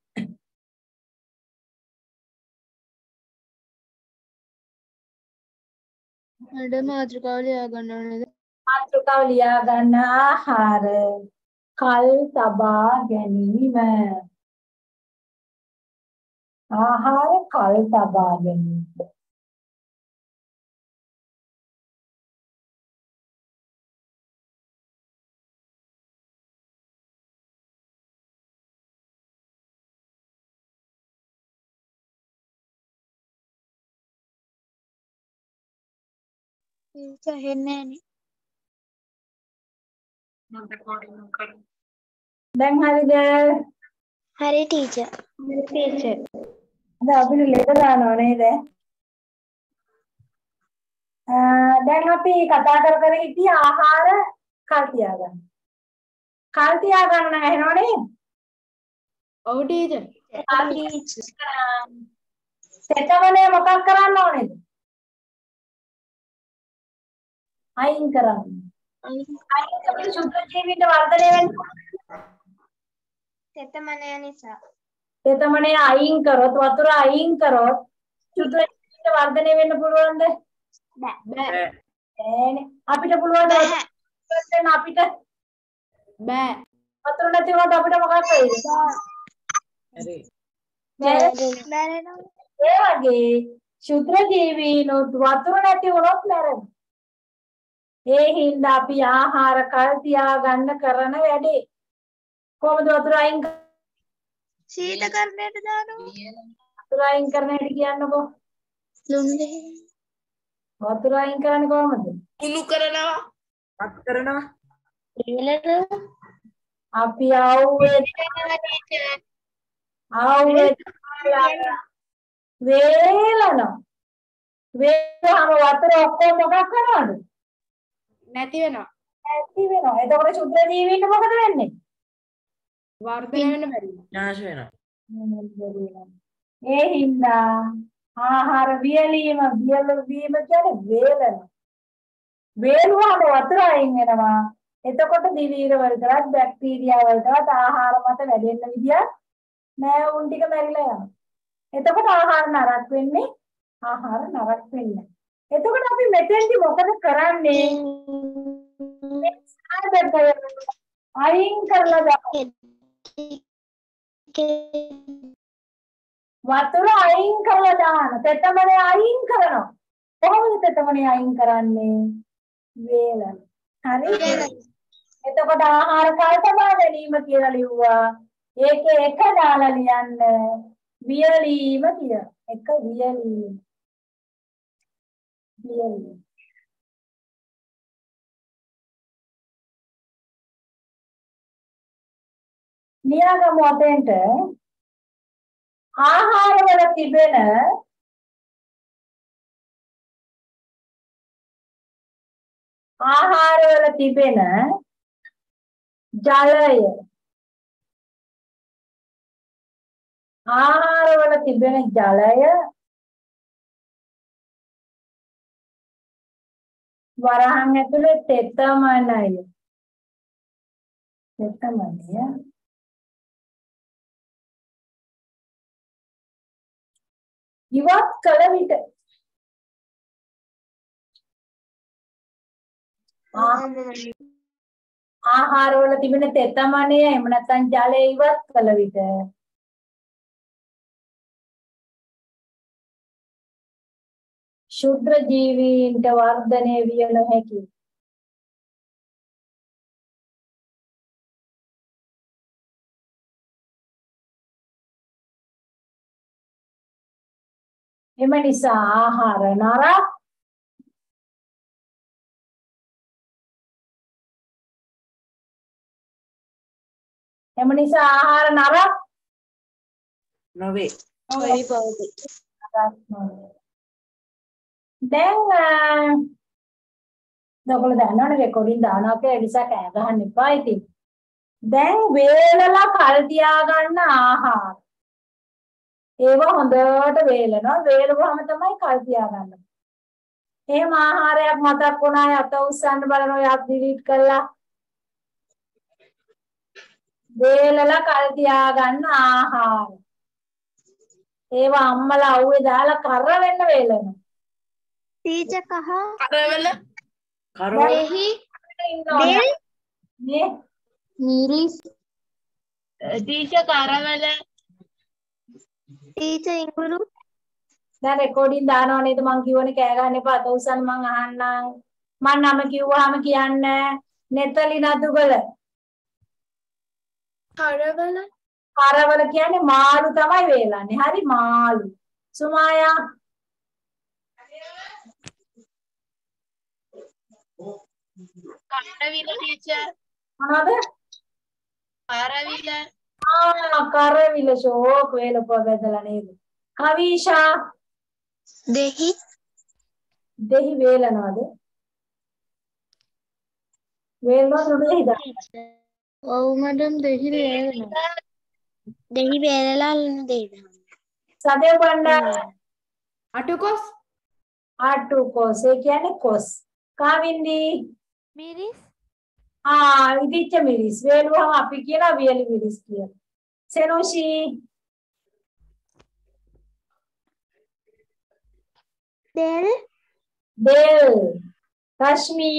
S4: මාතෘකාව ලියා ගන්න ඕනේද?
S1: මාතෘකාව ලියා ගන්න ආහාර කල් තබා ගැනීම. ආහාර කල් තබා ගැනීම. දැන් හරිද?
S3: හරි ටීචර්.
S1: දැන් අපි ලෙඩ දානවා නේද? දැන් අපි කතා කර හිටියේ ආහාර කල් තියාගන්න. කල් තියාගන්න නම් ඇහෙනව නේද?
S2: ඔව් ටීචර්.
S1: තෙතමනය මොකක් කරන්න ඕනේද? අයින් කරන්න. අයින් කරලා ශුද්ධ ජීවිත වර්ධනය වෙන්න.
S3: තෙතමනය නිසා.
S1: තෙතමනය අයින් කරොත් වතුර අයින් කරොත් ශුද්ධ ජීවිත වර්ධනය වෙන්න පුළුවන්ද?
S2: බෑ.
S1: බෑනේ. අපිට පුළුවන්ද? අපිට
S2: බෑ.
S1: වතුර නැති වුණොත් අපිට මොකක් වෙයිද? ඒ වගේ ශුද්ධ ජීවීනොත් වතුර නැති වුණොත් මැරෙනවා. ඒ හින්දා අපි ආහාර කල් තියාගන්න කරන වැඩේ කොහොමද වතුර අයින්
S3: සීතකරණයට දානවා.
S1: වතුර අයින් කරන හැටි කියන්නකෝ.
S3: ලුණු දෙහි.
S1: වතුර අයින් කරන්නේ කොහොමද?
S5: කුණු කරනවා.
S7: පත් කරනවා.
S1: අපි ආවුවේ වේලනවා. වේලම වතුර ඔක්කොම මොකක් කරනවද?
S2: නැති වෙනවා.
S1: නැති වෙනවා. එතකොට ශුද්ධ ජීවීන්ට මොකද වෙන්නේ?
S2: වර්ධනය වෙන්න බැරි වෙනවා.
S7: නාශ වෙනවා.
S1: ඒ හින්දා ආහාර වියලීම කියන්නේ වේලනවා. වේලුවාම වතුර අයින් වෙනවා. එතකොට දිවීර වලටවත් බැක්ටීරියා වලටවත් ආහාර මත වැඩෙන්න විදියක් නෑ. උන් ටික මැරිලා යනවා. එතකොට ආහාර නරක වෙන්නේ. එතකොට අපි මෙතෙන්දි මොකද කරන්නේ? අයින් කරලා දාන්න. වතුර අයින් කරලා දාන්න. තෙතමනය අයින් කරනවා. කොහොමද තෙතමනය අයින් කරන්නේ? වේලන. හරි. එතකොට ආහාර කල් තබා ගැනීම කියලා ලිව්වා. ඒකේ එක දාලා ලියන්න වියලීම කියලා. එක වියලීම. වියලීම. ලියාගමු අපෙන්ට ආහාරවල තිබෙන ජලය ආහාරවල තිබෙන ජලය වරහන් ඇතුලේ තෙතමනය ඉවත් කළ විට ආහාරවල තිබෙන තෙතමනය එහෙම නැත්නම් ජලය ඉවත් කළ විට ශුද්‍ර ජීවීන්ට වර්ධනය විය නොහැකි. එම නිසා ආහාර නරක
S5: නොවේ.
S1: දැන් ඔයගොල්ලෝ දන්නවනේ රෙකෝඩින් දානවා කියලා ඒ නිසා කෑ ගහන්න එපා ඉතින්. දැන් වේලලා කල් තියා ගන්න ආහාර. ඒව හොඳට වේලනවා. වේලුවාම තමයි කල් තියා ගන්න. එහෙම ආහාරයක් මතක් වුණා යත උස්සන්න බලනවා යක් ඩිලීට් කරලා. වේලලා කල් තියා ගන්න ආහාර. ඒව අම්මලා අවුවේ දාලා කර වෙන්න වේලනවා.
S3: ටීචර් කහ
S5: කරවල
S3: දෙහි දෙල්
S1: නේ
S3: මිරිස්
S6: ටීචර් කරවල
S3: ටීචර් ඉඟුරු
S1: දැන් රෙකෝඩින් දානවා නේද මං කියවනේ කෑ ගන්න එපා අත උස්සන්න මං අහන්නම් මං නම කිව්වහම කියන්නේ නෙතලි නදුගල කරවල කියන්නේ මාළු තමයි වේලන්නේ හරි මාළු සුමායා
S6: කරවිල ටීචර්
S1: මොනවද
S6: කරවිල
S1: කරවිල ෂෝක් වේලපුව බෙදලා නේද කවිෂා
S3: දෙහි
S1: වේලනවද වේලනවද දෙහිද
S4: ඔව් මැඩම් දෙහි වේලනවා.
S3: දෙහි වේලලා දෙයිද
S1: සදේ බණ්ඩාර
S2: අටුකොස්
S1: ආටුකොස් ඒ කියන්නේ කොස් කාවින්දි
S3: මිරිස්
S1: ඉදිච්ච මිරිස් වේලුවම අපි කියනවා වියලි මිරිස් කියලා සෙනෝෂි
S3: දෙල්
S1: රශ්මි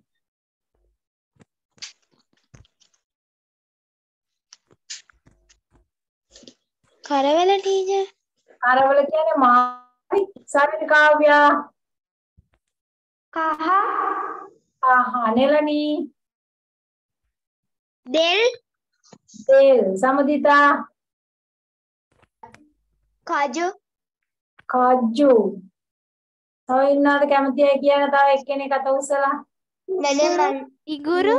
S3: කරවල ටීචර්
S1: කරවල කියන්නේ මාරි සරිත කාව්‍යා
S3: කහ
S1: නෙලනි
S3: දෙල්
S1: සමදිතා
S3: කජු
S1: කජු තව ඉන්නවද කැමති අය කියන තව එක්කෙනෙක් අත උස්සලා
S3: ඉඟුරු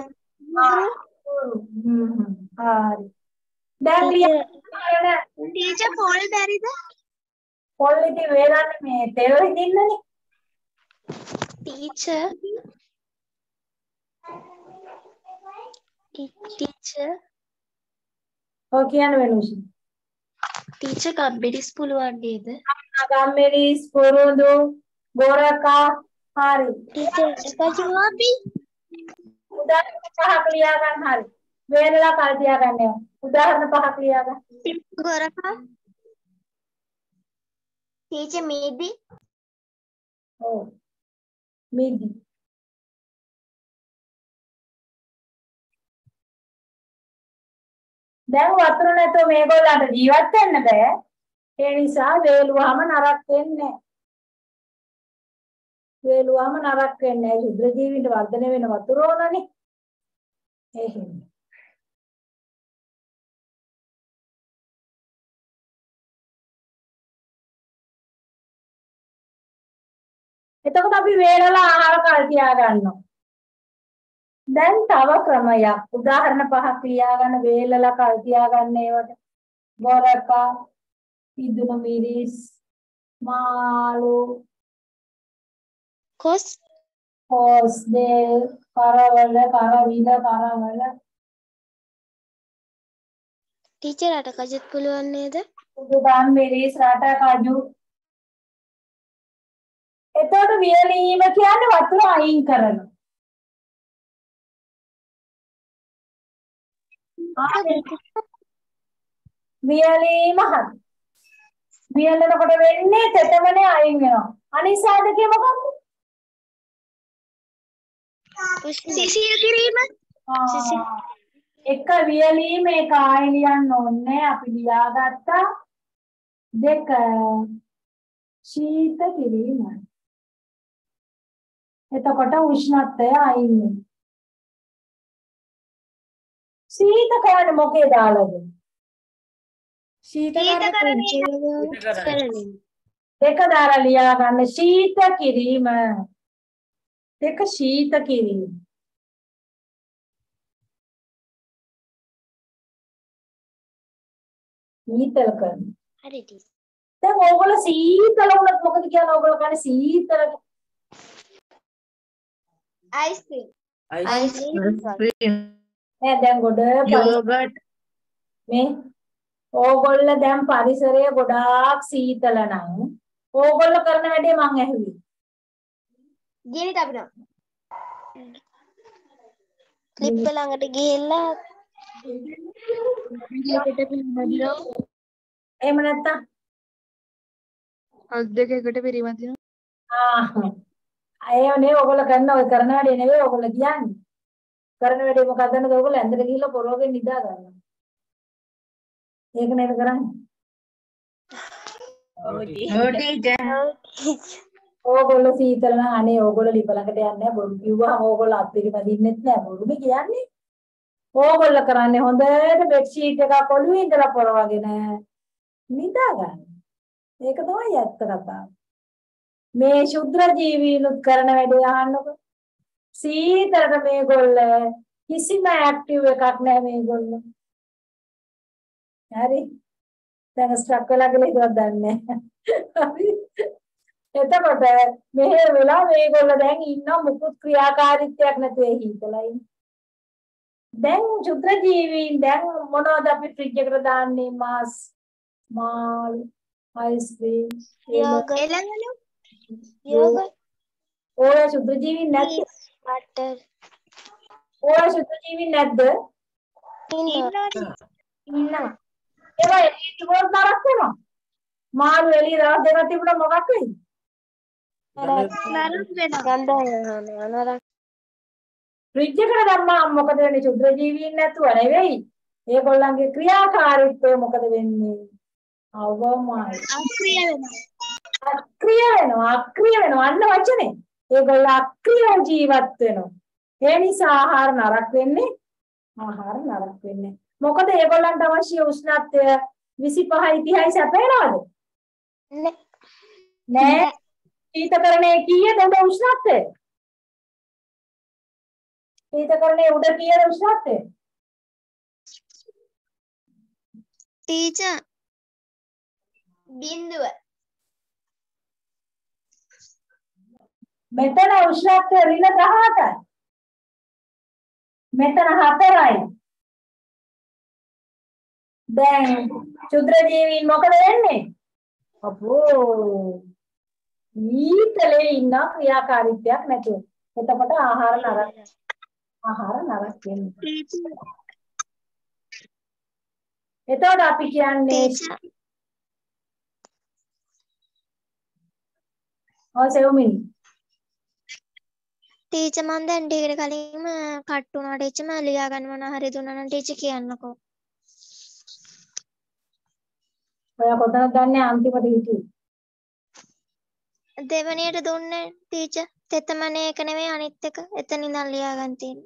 S1: හරි දැන් ලියන්න
S3: ටීචර් පොල් බැරිද
S1: පොල් ඉතින් වේලන්නේ මේ තෙල් හිටින්නනේ
S3: ටීචර්
S1: ඔය කියන්න වෙනුසි
S3: ටීචර් කම්බිරිස් පුළුවන් නේද
S1: ගම්මිරිස් පුරුදු ගොරකා හරි
S3: ටීචර් කජුවාපි
S1: උදාහරණ පහක් ලියා ගන්න හරි වේලලා කල් තියා ගන්න ඒවා උදාහරණ පහක් ලියා ගන්න
S3: ගොරකා ටීචර් මීදි
S1: ඔව් මිදි දැන් වතුර නැතුව මේගොල්ලන්ට ජීවත් වෙන්න බෑ ඒ නිසා වේලුවාම නරක වෙන්නේ වේලුවාම නරක වෙන්නේ නැහැ. ශුද්‍ර ජීවීන්ට වර්ධනය වෙන වතුර ඕනනේ. ඒ හින්දා. එතකොට අපි වේලලා ආහාර කල් තියා ගන්නවා. දැන් තව ක්‍රමයක් උදාහරණ පහක් ලියා ගන්න වේලලා කල් තියා ගන්න ඒවට. බොරකා, ඉදුණු මිරිස්, මාළු,
S4: කොස්
S1: හොස් දෙල්, කරවල, කරවිල, කරවල,
S4: ටීචර් අට කජත් පුළුවන් නේද?
S1: උදුගම් මිරිස්, රට කජු. එතකොට වියලීම කියන්නේ වතුර අයින් කරනවා. වියලීම හරි. වියලනකොට වෙන්නේ තෙතමනේ අයින් වෙනවා. අනිසාධකය මොකක්ද?
S4: සිසිල් කිරීම.
S1: එක වියලීම එක ආයෙ ලියන්න ඕනේ අපි ලියාගත්තා. දෙක ශීත කිරීම. එතකොට උෂ්ණත්වය අයින් වෙනවා. සීත කරන්නේ මොකේ දාලාද? දෙක දාලා ලියා ගන්න ශීත කිරීම. දෙක ශීත කිරීම. සීතල කරන.
S4: හරි ටීචර්.
S1: දැන් ඕගොල්ලෝ සීතල වුණත් මොකද කියන්නේ? ඕගොල්ලෝ කන්නේ සීතල
S3: අයිස්ක්‍රීම්.
S1: නෑ දැන් ගොඩ
S5: යෝගට්
S1: මේ ඕගොල්ලෝ දැන් පරිසරය ගොඩාක් සීතල නම් ඕගොල්ලෝ කරන වැඩේ මං ඇහුවේ.
S3: ගිනි තබනවා.
S4: ක්ලිප් ළඟට ගිහිල්ලා
S1: එහෙම නැත්තම්
S7: අත් දෙක එකට පරිමදිනවා.
S1: අයෝනේ ඕගොල්ලෝ කරන ඔය කරන වැඩේ නෙවෙයි ඕගොල්ලෝ කියන්නේ. කරන වැඩේ මොකක්ද නේද ඕගොල්ලෝ ඇඳට ගිහිල්ලා පොරවගෙන නිදා ගන්නවා. ඒක නේද කරන්නේ? ඕගොල්ලෝ සීතල නම් අනේ ඕගොල්ලෝ ලිප ළඟට යන්නේ නැහැ. බොරු කිව්වහම ඕගොල්ලෝ අත් පිළිපදින්නෙත් නැහැ. බොරුනේ කියන්නේ. ඕගොල්ලෝ කරන්නේ හොඳට බෙඩ් ෂීට් එකක් ඔළුවේ ඉඳලා පොරවගෙන නිදා ගන්න. ඒක තමයි ඇත්ත කතාව. මේ ශුද්‍ර ජීවීනුත් කරන වැඩේ අහන්නකො. සීතලට මේගොල්ලෝ කිසිම ඇක්ටිව් එකක් නැහැ මේගොල්ලෝ. හරි. දැන් ස්ට්‍රක් වෙලා ගිහලා ඉතවත් දන්නේ නැහැ. එතකොට මෙහෙ වෙලා මේගොල්ලෝ දැන් ඉන්න මුකුත් ක්‍රියාකාරීත්වයක් නැතුව හිතලා ඉන්නේ. දැන් ශුද්‍ර ජීවීන් දැන් මොනවද අපි ෆ්‍රිජ් එකට දාන්නේ? මාස්, මාළු, අයිස්ක්‍රීම්,
S3: එළවලු.
S4: යෝගට්
S1: ඔය ශුද්‍ර ජීවීන් නැද්ද?
S4: බටර්
S1: ඔය ශුද්‍ර ජීවීන් නැද්ද? ඉන්නවා. ඒවා එළියට ගොස් නරක වෙනවා. මාළු එළිය දවස් දෙකක් තිබුණා මොකක් වෙයිද?
S4: නරක
S1: ෆ්‍රිජ් එකට දැම්මම මොකද වෙන්නේ? ශුද්‍ර ජීවීන් නැතුව නෙවෙයි. ඒගොල්ලන්ගේ ක්‍රියාකාරීත්වය මොකද වෙන්නේ? අවමයි. අක්‍රිය වෙනවා. අන්න වචනේ. ඒගොල්ලෝ අක්‍රිය ජීවත් වෙනවා. ඒ නිසා ආහාර නරක වෙන්නේ. මොකද ඒගොල්ලන්ට අවශ්‍ය උෂ්ණත්වය 25 30 සැපේනවද? නෑ. ශීතකරණයේ කීයද උඩ උෂ්ණත්වය? ශීතකරණයේ උඩ කීයද උෂ්ණත්වය?
S3: ටීචර්. බිඳුව.
S1: මෙතන උෂ්ණත්වය ඍණ 18යි. මෙතන 4යි. දැන් ශුද්‍ර ජීවීන් මොකද වෙන්නේ? අපෝ ඊතලේ ඉන්න ක්‍රියාකාරීත්වයක් නැතුව. එතකොට ආහාර නරක වෙන්නේ. එතකොට අපි කියන්නේ ඔසෙවමිනි.
S4: ටීචර් මම දැන් ටිකට කලින්ම කට් වුණා ටීචර් මම ලියා ගන්න මොනවා හරි දුන්නා නම් ටීචර් කියන්නකෝ.
S1: ඔයා කොතනද දන්නේ අන්තිමට හිටියේ?
S4: දෙවණියට දුන්නේ ටීචර්. තෙතමනේ එක නෙමෙයි අනිත් එක. එතන ඉඳන් ලියා ගන්න තියෙන්නේ.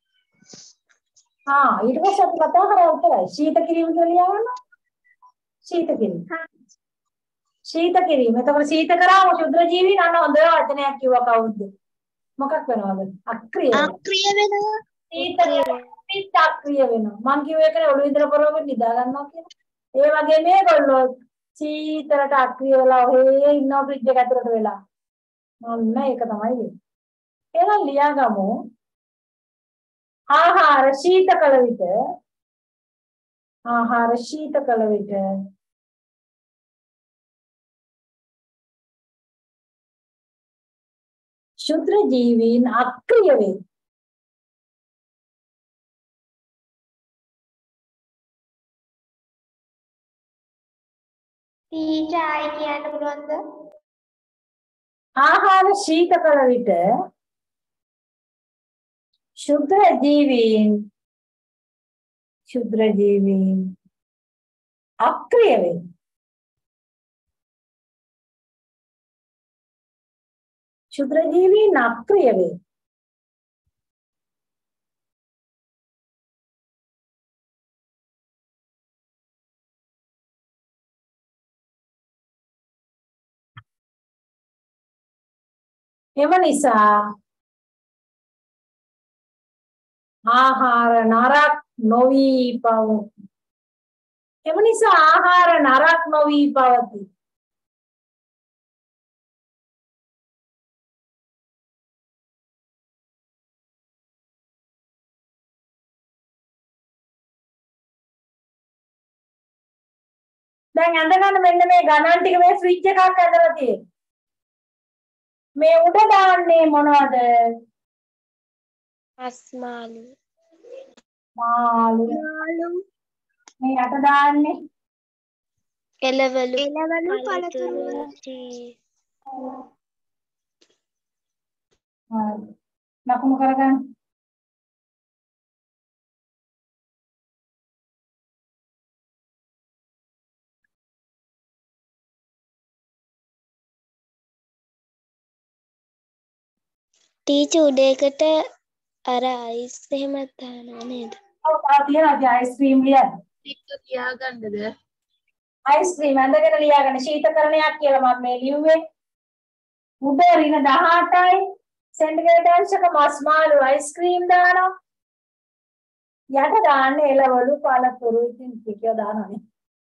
S1: ඊට පස්සේ අපි කතා කරා උත්තරයි. ශීත කිරීම කියලා ලියා ගන්නවා. ශීත කිරීම. ශීත කිරීම. එතකොට ශීත කරාම ශුද්‍ර ජීවීන් අන්න හොඳ වචනයක් කිව්වා කවුද? මොකක් වෙනවද? අක්‍රිය.
S4: අක්‍රිය වෙනවා.
S1: ශීත කිරීම අක්‍රිය වෙනවා. මං කිව්ව එකනේ ඔළුව ඉදලා පොරවගෙන නිදා ගන්නවා කියලා. ඒ වගේ මේගොල්ලෝ සීතලට අක්‍රිය වෙලා ඔහේ ඉන්නවා ෆ්‍රිජ් එක ඇතුලට වෙලා. මොන්න ඒක තමයි වෙන්නේ. එහෙනම් ලියාගමු. ආහාර ශීත කළ විට ශුද්‍ර ජීවීන් අක්‍රිය වේ.
S3: ටීචර් කියන්න පුළුවන්ද?
S1: ආහාර ශීත කළ විට ශුද්‍ර ජීවීන් අක්‍රිය වේ. ශුද්‍ර ජීවීන් අක්‍රිය වේ. එම නිසා ආහාර නරක් නොවී පවතී. එම නිසා ආහාර නරක් නොවී පවතී. දැන් අඳගන්න මෙන්න මේ ගණන් ටික මේ ස්විච් එකක් ඇදලා තියෙනවා. මේ උඩ දාන්නේ මොනවද?
S4: අස්මාලු.
S1: මාළු. මේ යට දාන්නේ
S4: එළවලු. පළතුරු.
S1: ලකුණු කරගන්න.
S4: ටීචර් උඩේකට අර අයිස් එහෙමත් දානවා නේද?
S1: ඔව් තියනවා අයිස්ක්‍රීම් ලියන්න.
S6: ටික තියාගන්නද?
S1: අයිස්ක්‍රීම් ඇඳගෙන ලියාගන්න ශීතකරණයක් කියලා මම මේ ලිව්වේ. උඩ ඍණ 18යි සෙන්ටිග්‍රේඩ් අංශක මස් මාළු අයිස්ක්‍රීම් දානවා. යට දාන්නේ එළවලු පළතුරු ඉතින් ටිකක් දානවානේ.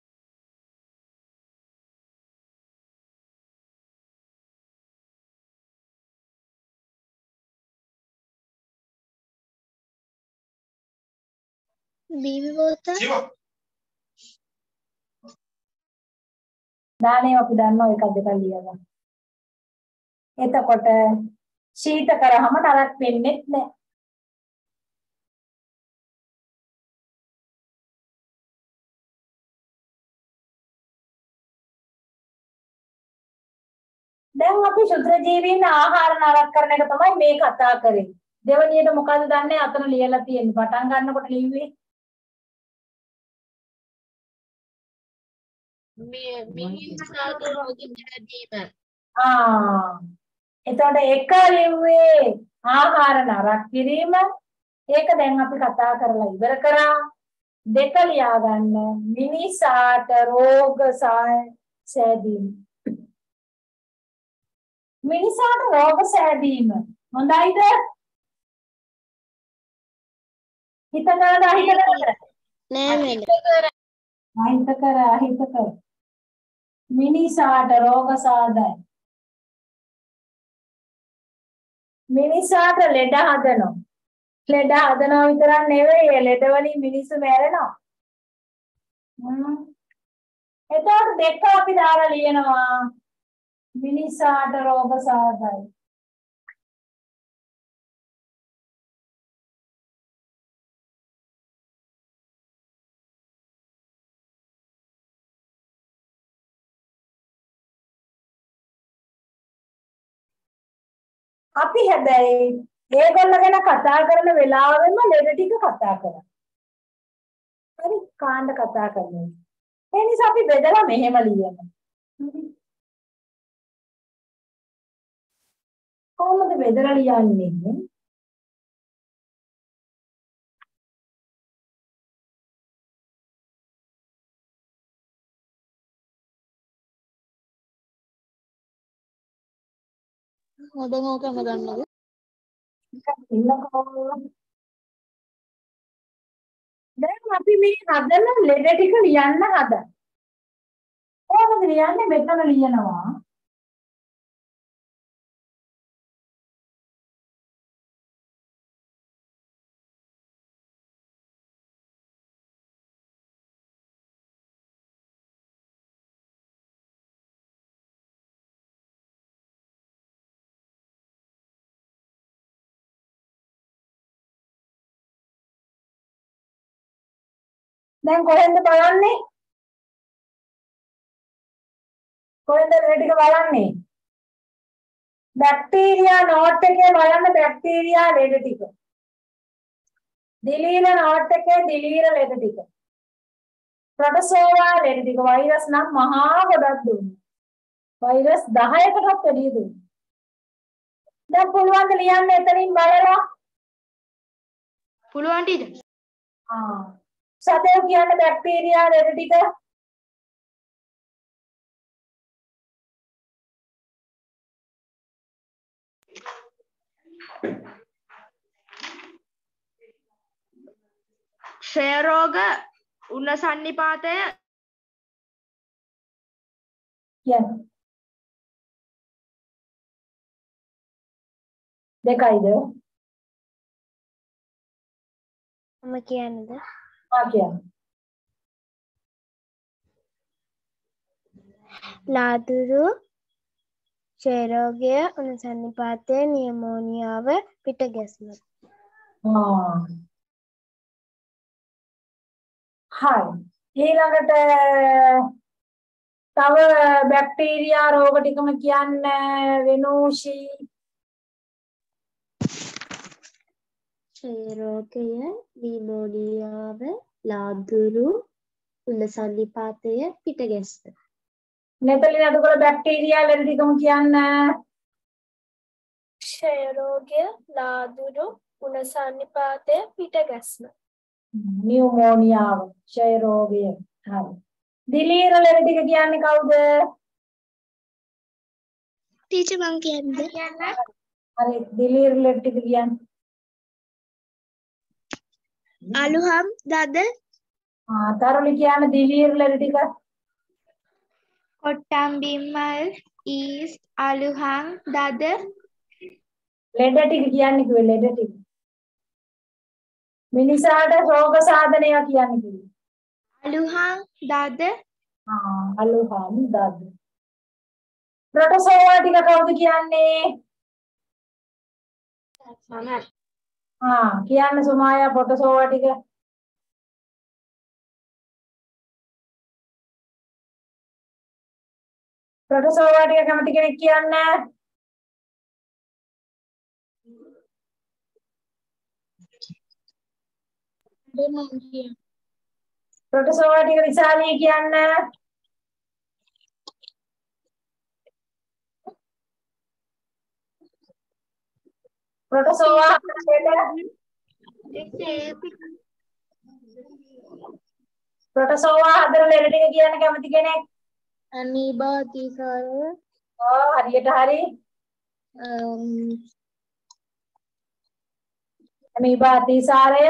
S4: බීබි බෝතල්.
S1: දානේ අපි දන්නවා එකක් දෙකක් ලියගන්න. එතකොට ශීත කරාම නරක් වෙන්නේ නැහැ. දැන් අපි ශුද්‍ර ජීවීන් ආහාර නරක කරන එක තමයි මේ කතා කරේ. දෙවනියට මොකද දන්නේ අතන ලියලා තියෙන්නේ. පටන් ගන්නකොට ලිව්වේ
S6: මිනිස්සාට රෝග හැදීම.
S1: එතකොට එක ලිව්වේ ආහාර නරක කිරීම. ඒක දැන් අපි කතා කරලා ඉවර කරා. දෙක ලියා ගන්න මිනිසාට රෝග සෑදීම. මිනිසාට රෝග සෑදීම හොඳයිද? හිතකරද අහිතකරද?
S4: නෑ නේද?
S1: අහිතකර. මිනිසාට රෝග සාදයි. මිනිසාට ලෙඩ හදනවා. ලෙඩ හදනවා විතරක් නෙවෙයි ලෙඩ වලින් මිනිස්සු මැරෙනවා. එතකොට දෙක අපි දාලා ලියනවා මිනිසාට රෝග සාදයි. අපි හැබැයි ඒගොල්ලෝ ගැන කතා කරන වෙලාවෙම ලෙඩ ටික කතා කරා. හරි කාණ්ඩ කතා කරනවා. ඒ නිසා අපි බෙදලා මෙහෙම ලියනවා. කොහොමද බෙදලා ලියන්නේ?
S6: දැන් ඕකම ගන්නද?
S1: දැන් අපි මේ හදන ලෙඩ ටික ලියන්න හදා. කොහොමද ලියන්නේ? මෙතන ලියනවා. දැන් කොහෙන්ද බලන්නේ? කොහෙන්ද මේ ටික බලන්නේ? බැක්ටීරියා නෝට් එකේ බලන්න බැක්ටීරියා ලෙඩ ටික. දිලීර නෝට් එකේ දිලීර ලෙඩ ටික. ප්‍රොටෝසෝවා ලෙඩ ටික. වෛරස් නම් මහා ගොඩක් දුන්නා. වෛරස් 10කටත් වැඩි දුන්නා. දැන් පුළුවන් ද ලියන්න එතනින් බලලා?
S2: පුළුවන් ටීචර්.
S1: සතේ කියන්නේ බැක්ටීරියා ලෙඩ ටික.
S2: ක්ෂය රෝග උණ සන්නිපාතය
S1: කියන්නේ දෙකයිද?
S4: මම කියන්නද?
S1: කියන්නේ
S4: ලාදුරු ක්ෂය රෝගය උණු සන්නිපාතය නියමෝනියාව පිට ගැස්ම.
S1: හරි. ඊළඟට තව බැක්ටීරියා රෝග ටිකම කියන්න වෙනෝෂී.
S8: ක්ෂය රෝගය, නිමෝනියාව, ලාදුරු, උණ සන්නිපාතය, පිටගැස්ම.
S1: නෙතලින් අදකොල බැක්ටීරියා ලෙඩ ටිකම කියන්න.
S9: ක්ෂය රෝගය, ලාදුරු, උණ සන්නිපාතය, පිටගැස්ම.
S1: නියුමෝනියාව, ක්ෂය රෝගය. හරි. දිලීර ලෙඩ ටික කියන්නේ කවුද?
S4: ටීචර් මම කියන්නද?
S1: හරි. දිලීර ලෙඩ ටික කියන්නේ
S4: අලුහම් දද
S1: තරුලි කියන්නේ දිලීර ලෙඩ ටික.
S3: කොට්ටම් බිම්මල් ඊස් අලුහං දද
S1: ලෙඩ ටික කියන්නේ කිව්වේ ලෙඩ ටික. මිනිසාට රෝග සාධනය කියන්නේ කිව්වේ.
S3: අලුහං දද
S1: අලුහම් දද. ප්‍රොටෝසෝවා ටික කවුද කියන්නේ? කියන්න සුමායා ප්‍රොටෝසෝවා ටික. ප්‍රොටෝසෝවා ටික කැමති කෙනෙක් කියන්න. ප්‍රොටෝසෝවා ටික විශාලී කියන්න. ප්‍රොටෝසෝවා හතර ලෙඩ ටික කියන්න කැමති කෙනෙක්?
S8: අනීබා තිසාරය,
S1: හරියට හරි. අනීබා තිසාරය,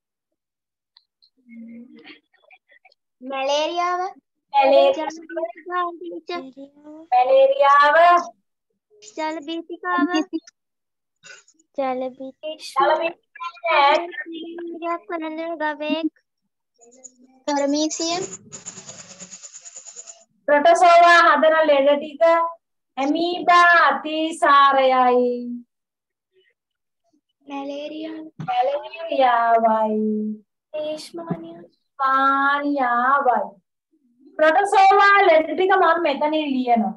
S4: මැලේරියාව
S1: මැලේරියාව,
S4: ජල බීතිකාව ජල බීතිකාවක් වළඳන ගවයෙක් පරමීසියම්
S1: ප්‍රොටෝසෝවා හදන ලෙඩ ටික ඇමීබා අතිසාරයයි මැලේරියාවයි ස්මානියාවයි. ප්‍රොටෝසෝවා ලෙඩ ටික මම මෙතනින් ලියනවා.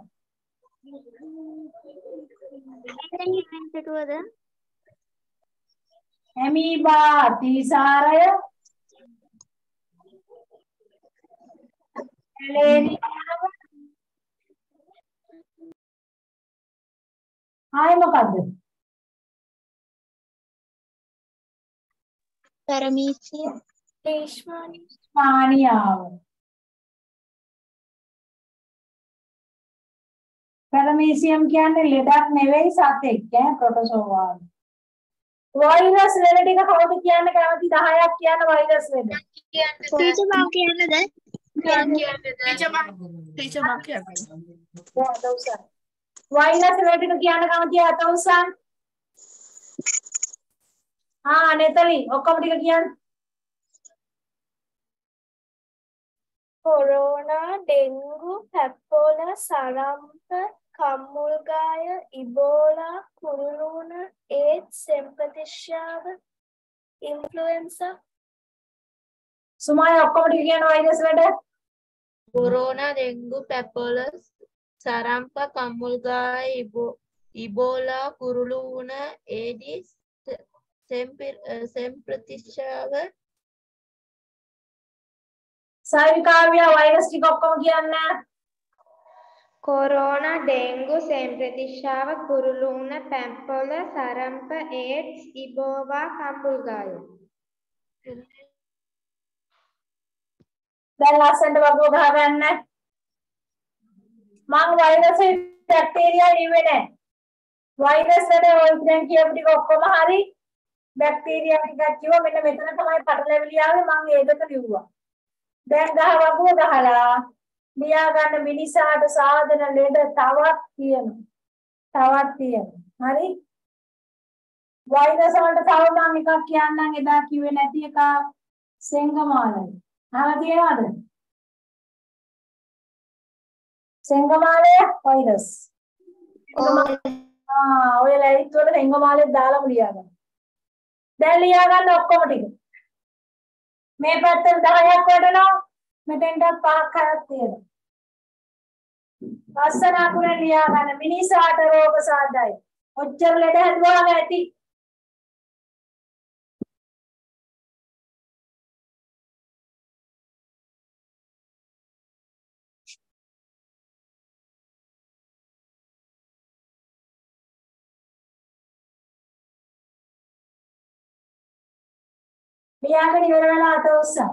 S1: ඇමීබා අතිසාරය, මැලේරියාව, ආයෙ මොකද්ද?
S8: පැරමීසිය
S1: ලීෂ්මානියාව පැරමීසියම් කියන්නේ ලෙඩක් නෙවෙයි සතෙක් ඈ ප්‍රොටෝසෝවා වෛරස් ලෙඩ ටික කවුද කියන්නේ කැමති 10ක් කියන්න වෛරස් ලෙඩ
S8: ටීචර් මම කියන්නද
S5: ටීචර් මං කියන්නම්.
S1: වෛරස් ලෙඩ ටික කියන්න කැමති අතෝසන් නෙතලි ඔක්කොම ටික කියන්න
S9: කොරෝනා ඩෙංගු පැප්පෝලා සරම්ප කම්මුල්ගාය ඉබෝලා කුරුලුන ඒඩ්ස් සෙම්පතිශ්‍යාව ඉන්ෆ්ලුවෙන්සා
S1: සුමාය ඔක්කොම ටික කියන්න වෛරස් ලෙඩ
S6: කොරෝනා ඩෙන්ගු පැපොලස් සරම්ප කම්මුල්ගාය ඉබෝලා කුරුලුන ඒඩිස් සෙම්ප්‍රතිශ්‍යාව
S1: සාවිකාවිය වෛරස් ටික ඔක්කොම කියන්න
S2: කොරෝනා ඩෙන්ගු සෙම්ප්‍රතිශ්‍යාව කුරුලුන පැම්පොල සරම්ප ඒඩ්ස් ඉබෝවා කම්බුල්ගාය
S1: දැන් ලස්සනට වගුව ගහගන්න මං වෛරස් බැක්ටීරියා ලිව්වේ නැහැ වෛරස් වල ඔය දැන් කියපු ටික ඔක්කොම හරි බැක්ටීරියා ටිකක් කිව්වා මෙන්න මෙතන තමයි පටලැවිලි ආවේ මං ඒකට ලිව්වා දැන් ගහ වගුව ගහලා ලියා ගන්න මිනිසාට සාධන ලෙඩ තවත් තියෙනවා හරි වෛරස් වලට තව මං එකක් කියන්නම් එදා කිව්වේ නැති එක සෙංගමාලය අහලා තියෙනවද සෙංගමාලය වෛරස් ඔය ලයිට් වල සෙංගමාලය දාලා ලියා ගන්න දැන් ලියා ගන්න ඔක්කොම ටික මේ පැත්තෙන් 10ක් වටනවා මෙතෙන්ට 5ක් 6ක් තියෙනවා ලස්සන අකුරෙන් ලියා ගන්න මිනිසාට රෝග සාධයි ඔච්චර ලෙඩ හැදුවාම ඇති ලියාගෙන ඉවර වෙලා අත උස්සන්න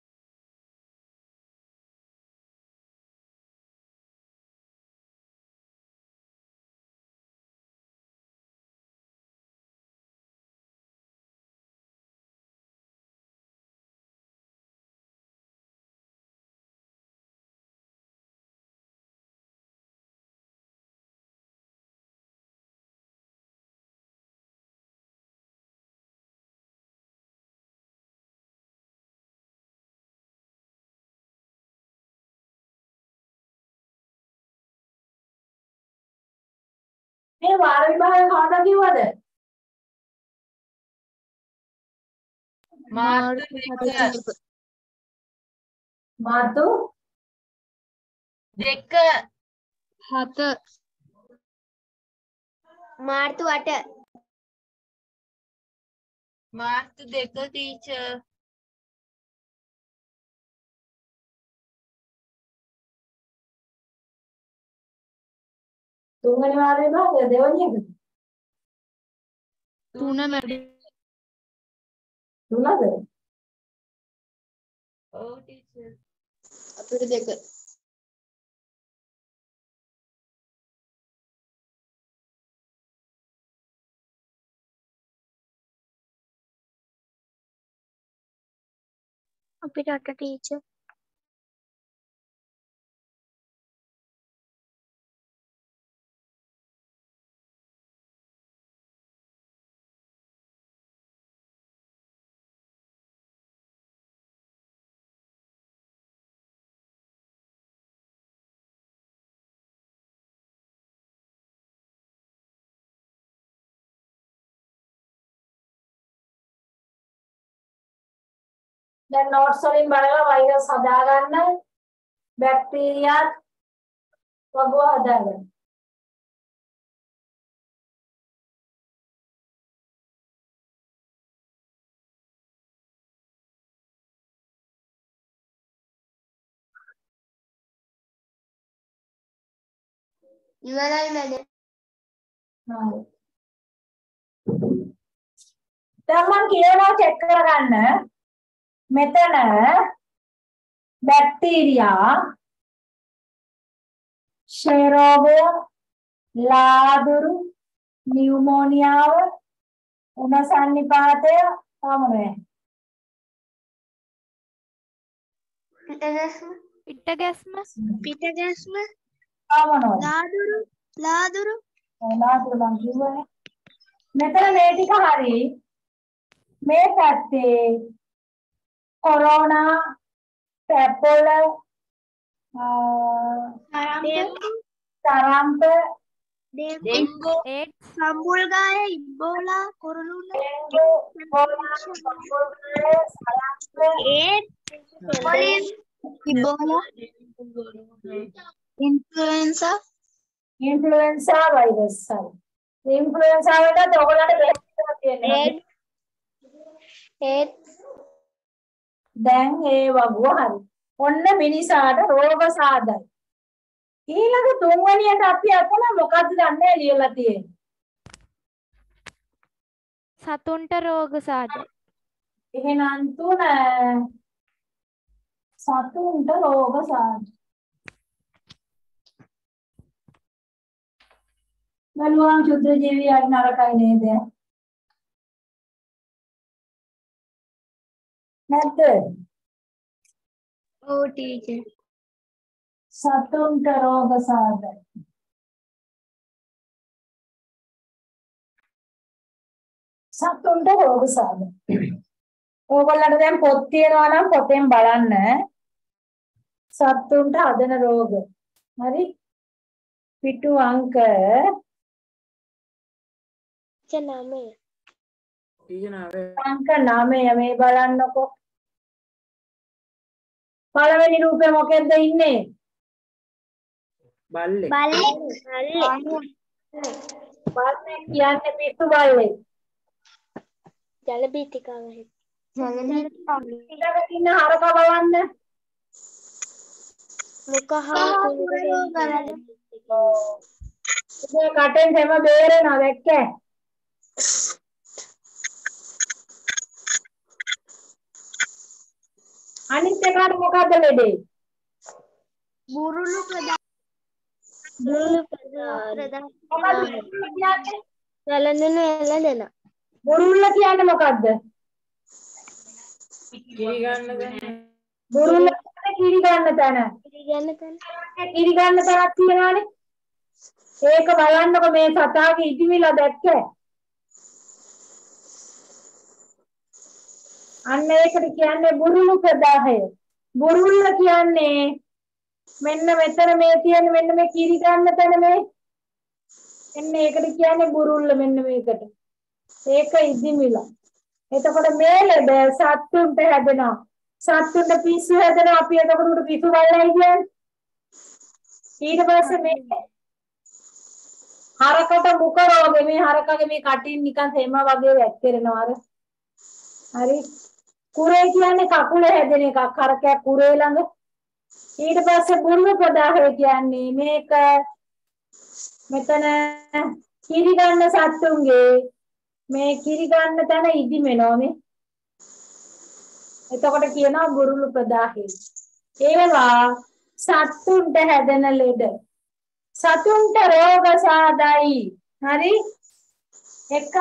S1: මේ වාර විභාගය කවදා කිව්වද?
S6: මාර්තු 2
S1: මාර්තු
S6: 2
S8: 7 මාර්තු 8
S6: මාර්තු 2 ටීචර්
S1: තුන්වෙනි වාර විභාගය දෙවැනි එක.
S8: 3 මැඩම්
S1: තුනද?
S6: ඔව් ටීචර්
S8: අපිට 2
S4: අපිට 8 ටීචර්
S1: දැන් notes වලින් බලලා වෛරස් හදාගන්න බැක්ටීරියා වගුව හදාගන්න.
S8: ඉවරයි මැඩම්
S1: හරි. දැන් මම කියනවා චෙක් කරගන්න. මෙතන බැක්ටීරියා, ක්ෂය රෝගය, ලාදුරු, නියුමෝනියාව, උණසන්නිපාතය තමයි.
S8: පිටගැස්ම
S1: ආවනෝද?
S8: ලාදුරු
S1: ලාදුරු මං කිව්වනේ. මෙතන මේ ටික හරි. මේ පැත්තේ කොරෝනා, පැපොල, සරම්ප,
S8: ඩෙන්ගු සම්බුල්ගාය ඉබෝලා කුරුළුන ඉබෝලා
S1: ඉන්ෆ්ලුවෙන්සා වෛරස් හරි. ඉන්ෆ්ලුවෙන්සා වලට ඔයගොල්ලන්ට බෙහෙත් තියෙනවා. දැන් ඒ වගුව හරි. ඔන්න මිනිසාට රෝග සාදයි. ඊළඟ තුන්වෙනියට අපි අතන මොකද්ද දන්නේ ලියලා තියෙන්නේ?
S8: සතුන්ට රෝග සාදයි.
S1: එහෙනම් තුන සතුන්ට රෝග සාදයි. බලුවන් ශුද්ධ ජීවියක් නරකයි නේද? නැද්ද?
S3: ඔව් ටීචර්.
S1: සතුන්ට රෝග සාදයි. සතුන්ට රෝග සාදයි. ඕගොල්ලන්ට දැන් පොත් තියනවා නම් පොතෙන් බලන්න සතුන්ට හදන රෝග. හරි? පිටු අංක
S9: 9.
S1: අංක 9 මේ බලන්නකො. පළවෙනි රූපේ මොකෙන්ද ඉන්නේ?
S9: බල්ලෙක්.
S1: බල්ලෙක් කියන්නේ පිටු බල්ලෙක්.
S9: ජල බීතිකාව
S1: ඊළඟට ඉන්න හරක බලන්න. මේ කටෙන් හැම බේරෙනවා දැක්කේ? අනිත් එකට මොකද්ද ලෙඩේ?
S8: බුරුළු ප්‍රදාන
S9: වැළඳෙන
S1: බුරුල්ල කියන්නේ මොකද්ද? බුරුල්ල කියන්නේ කිරි ගන්න තැන. කිරි ගන්න තැනක් තියෙනවානේ. ඒක බලන්නකො මේ සතාගේ ඉදිමිලා දැක්කේ? අන්න ඒකට කියන්නේ බුරුළු ප්‍රදාහය. බුරුල්ල කියන්නේ මෙන්න මෙතන මේ තියෙන මෙන්න මේ කිරි ගන්න තැන මේ. එන්න ඒකට කියන්නේ බුරුල්ල මෙන්න මේකට. ඒක ඉදිමිලා. එතකොට මේ ලෙඩ සත්තුන්ට හැදෙනවා. සත්තුන්ට පිස්සු හැදෙනවා. අපි එතකොට උඩ පිස්සු බලලා කියන්නේ. ඊට පස්සේ මේ හරකට මුඛ රෝගේ මේ හරකගේ මේ කටින් නිකන් තෙම වගේ වැක්කිරෙනවා අර. හරි. කුරේ කියන්නේ කකුල හැදෙන එකක්. හරකයක් කුරේ ළඟ. ඊට පස්සේ බුරුළු ප්‍රදාහය කියන්නේ මේක මෙතන කිරි ගන්න සත්තුන්ගේ මේ කිරි ගන්න තැන ඉදිමෙනවා මේ. එතකොට කියනවා බුරුළු ප්‍රදාහය. ඒවා සත්තුන්ට හැදෙන ලෙඩ. සතුන්ට රෝග සාදයි. හරි? එක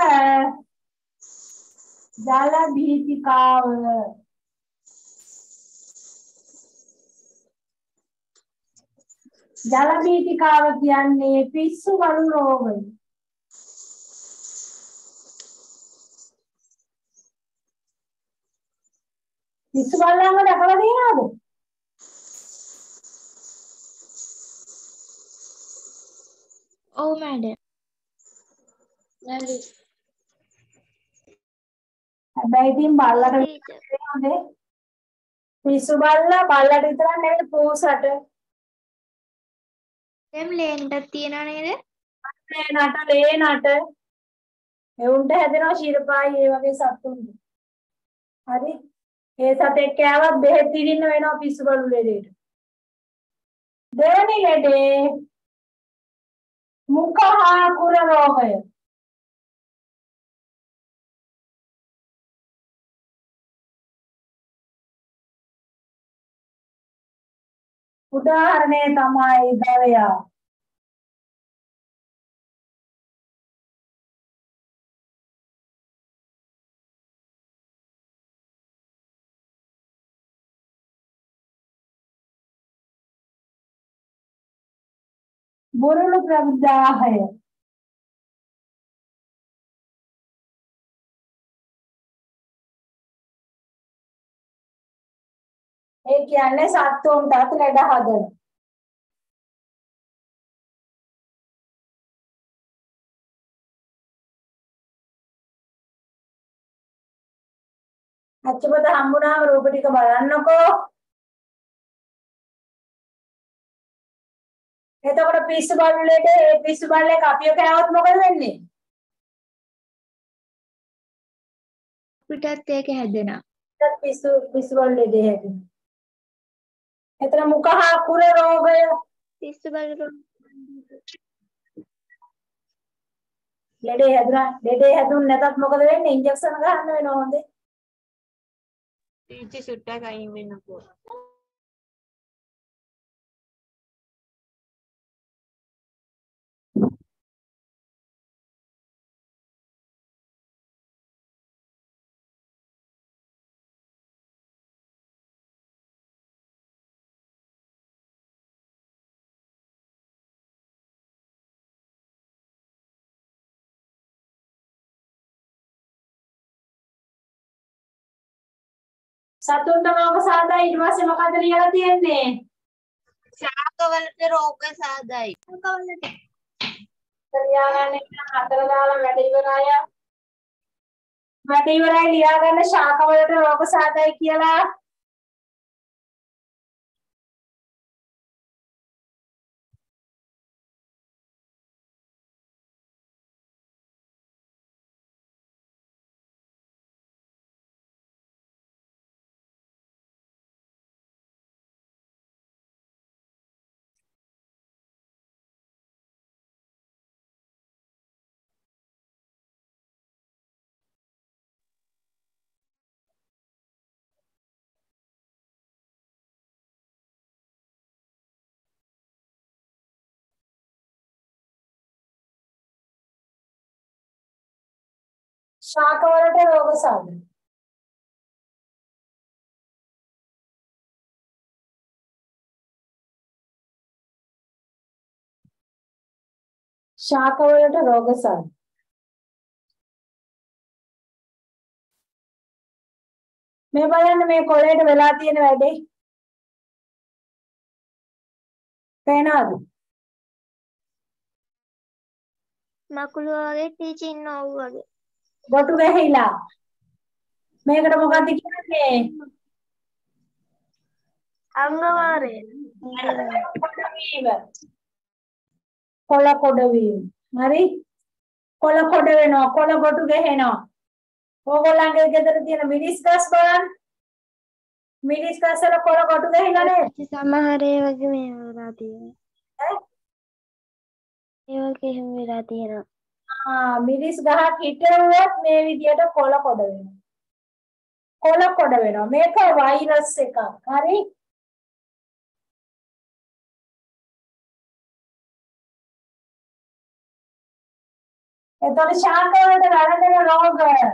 S1: ජල භීතිකාව. ජල භීතිකාව කියන්නේ පිස්සු වළු රෝගය. පිස්සු බල්ලන්ව දැකලා තියෙනවද?
S3: ඔව් මැඩම්.
S1: හැබැයි ඉතින් බල්ලට විතරනේ. පිස්සු බල්ලා බල්ලට විතරක් නෙවෙයි පූසට.
S3: එම් ලේන්ටක් තියනවා නේද?
S1: ලේනට එවුන්ට හැදෙනවා ශිරපායි ඒ වගේ සතුන්ට. හරි? ඒ සතෙක් කෑවත් බෙහෙත් ඉදින්න වෙනවා පිස්සු බලු ලෙඩේට. දෙවෙනි ලෙඩේ මුඛ හා කුර රෝගය. උදාහරණය තමයි ගවයා. බුරුළු ප්‍රදාහය. ඒ කියන්නේ සත්තුන්ටත් ලෙඩ හදන. අච්චපත හම්බුනාම රූප ටික බලන්නකෝ. එතකොට පිස්සු බල්ලෙට ඒ පිස්සු බල්ලේ කපිය කෑවොත් මොකද වෙන්නේ?
S3: පිටත් ඒක හැදෙනවා.
S1: පිස්සු බල්ලේ දෙහ හැදෙනවා. එතන මුඛහ කුර රෝගය
S9: පිස්සු බලන
S1: ලෙඩේ හැදුන නැතත් මොකද වෙන්නේ? ඉන්ජෙක්ෂන් ගන්න වෙනවා හොඳේ.
S6: ටීචර් සුට්ටක් අයින් වෙන්නකෝ.
S1: සතුන්ට රෝග සාදයි ඊට පස්සේ මොකද ලියලා තියෙන්නේ?
S6: ශාකවලට රෝග සාදයි.
S1: ලියාගන්න එක හතර දාලා වැඩ ඉවරයි. වැඩ ඉවරයි ලියාගන්න ශාකවලට රෝග සාදයි කියලා. ශාකවලට රෝග සාදයි. ශාකවලට රෝග සාදයි. මේ බලන්න මේ කොළේට වෙලා තියෙන වැඩේ. පේනවද?
S9: මකුළු වගේ ටීචර් ඉන්නව වගේ.
S1: ගොටු ගහයිලා. මේකට මොකක්ද කියන්නේ?
S9: අංගවාරය.
S1: කොළ කොට වීම. හරි? කොළ කොට වෙනවා, කොළ ගොටු ගහනවා. ඕගොල්ලන්ගේ ගෙදර තියෙන මිනිස් ගස් බලන්න. මිනිස් ගස් වල කොළ ගොටු ගහලා නේද?
S9: සමහර ඒ වගේ මේ වෙලා තියෙනවා. ඒ වගේ එහෙම වෙලා තියෙනවා.
S1: මිනිස් ගහක් හිටවුවොත් මේ විදියට කොළ කොට වෙනවා. කොළ කොට වෙනවා. මේක වෛරස් එකක්. හරි? එතකොට ශාකවලට වැළඳෙන රෝග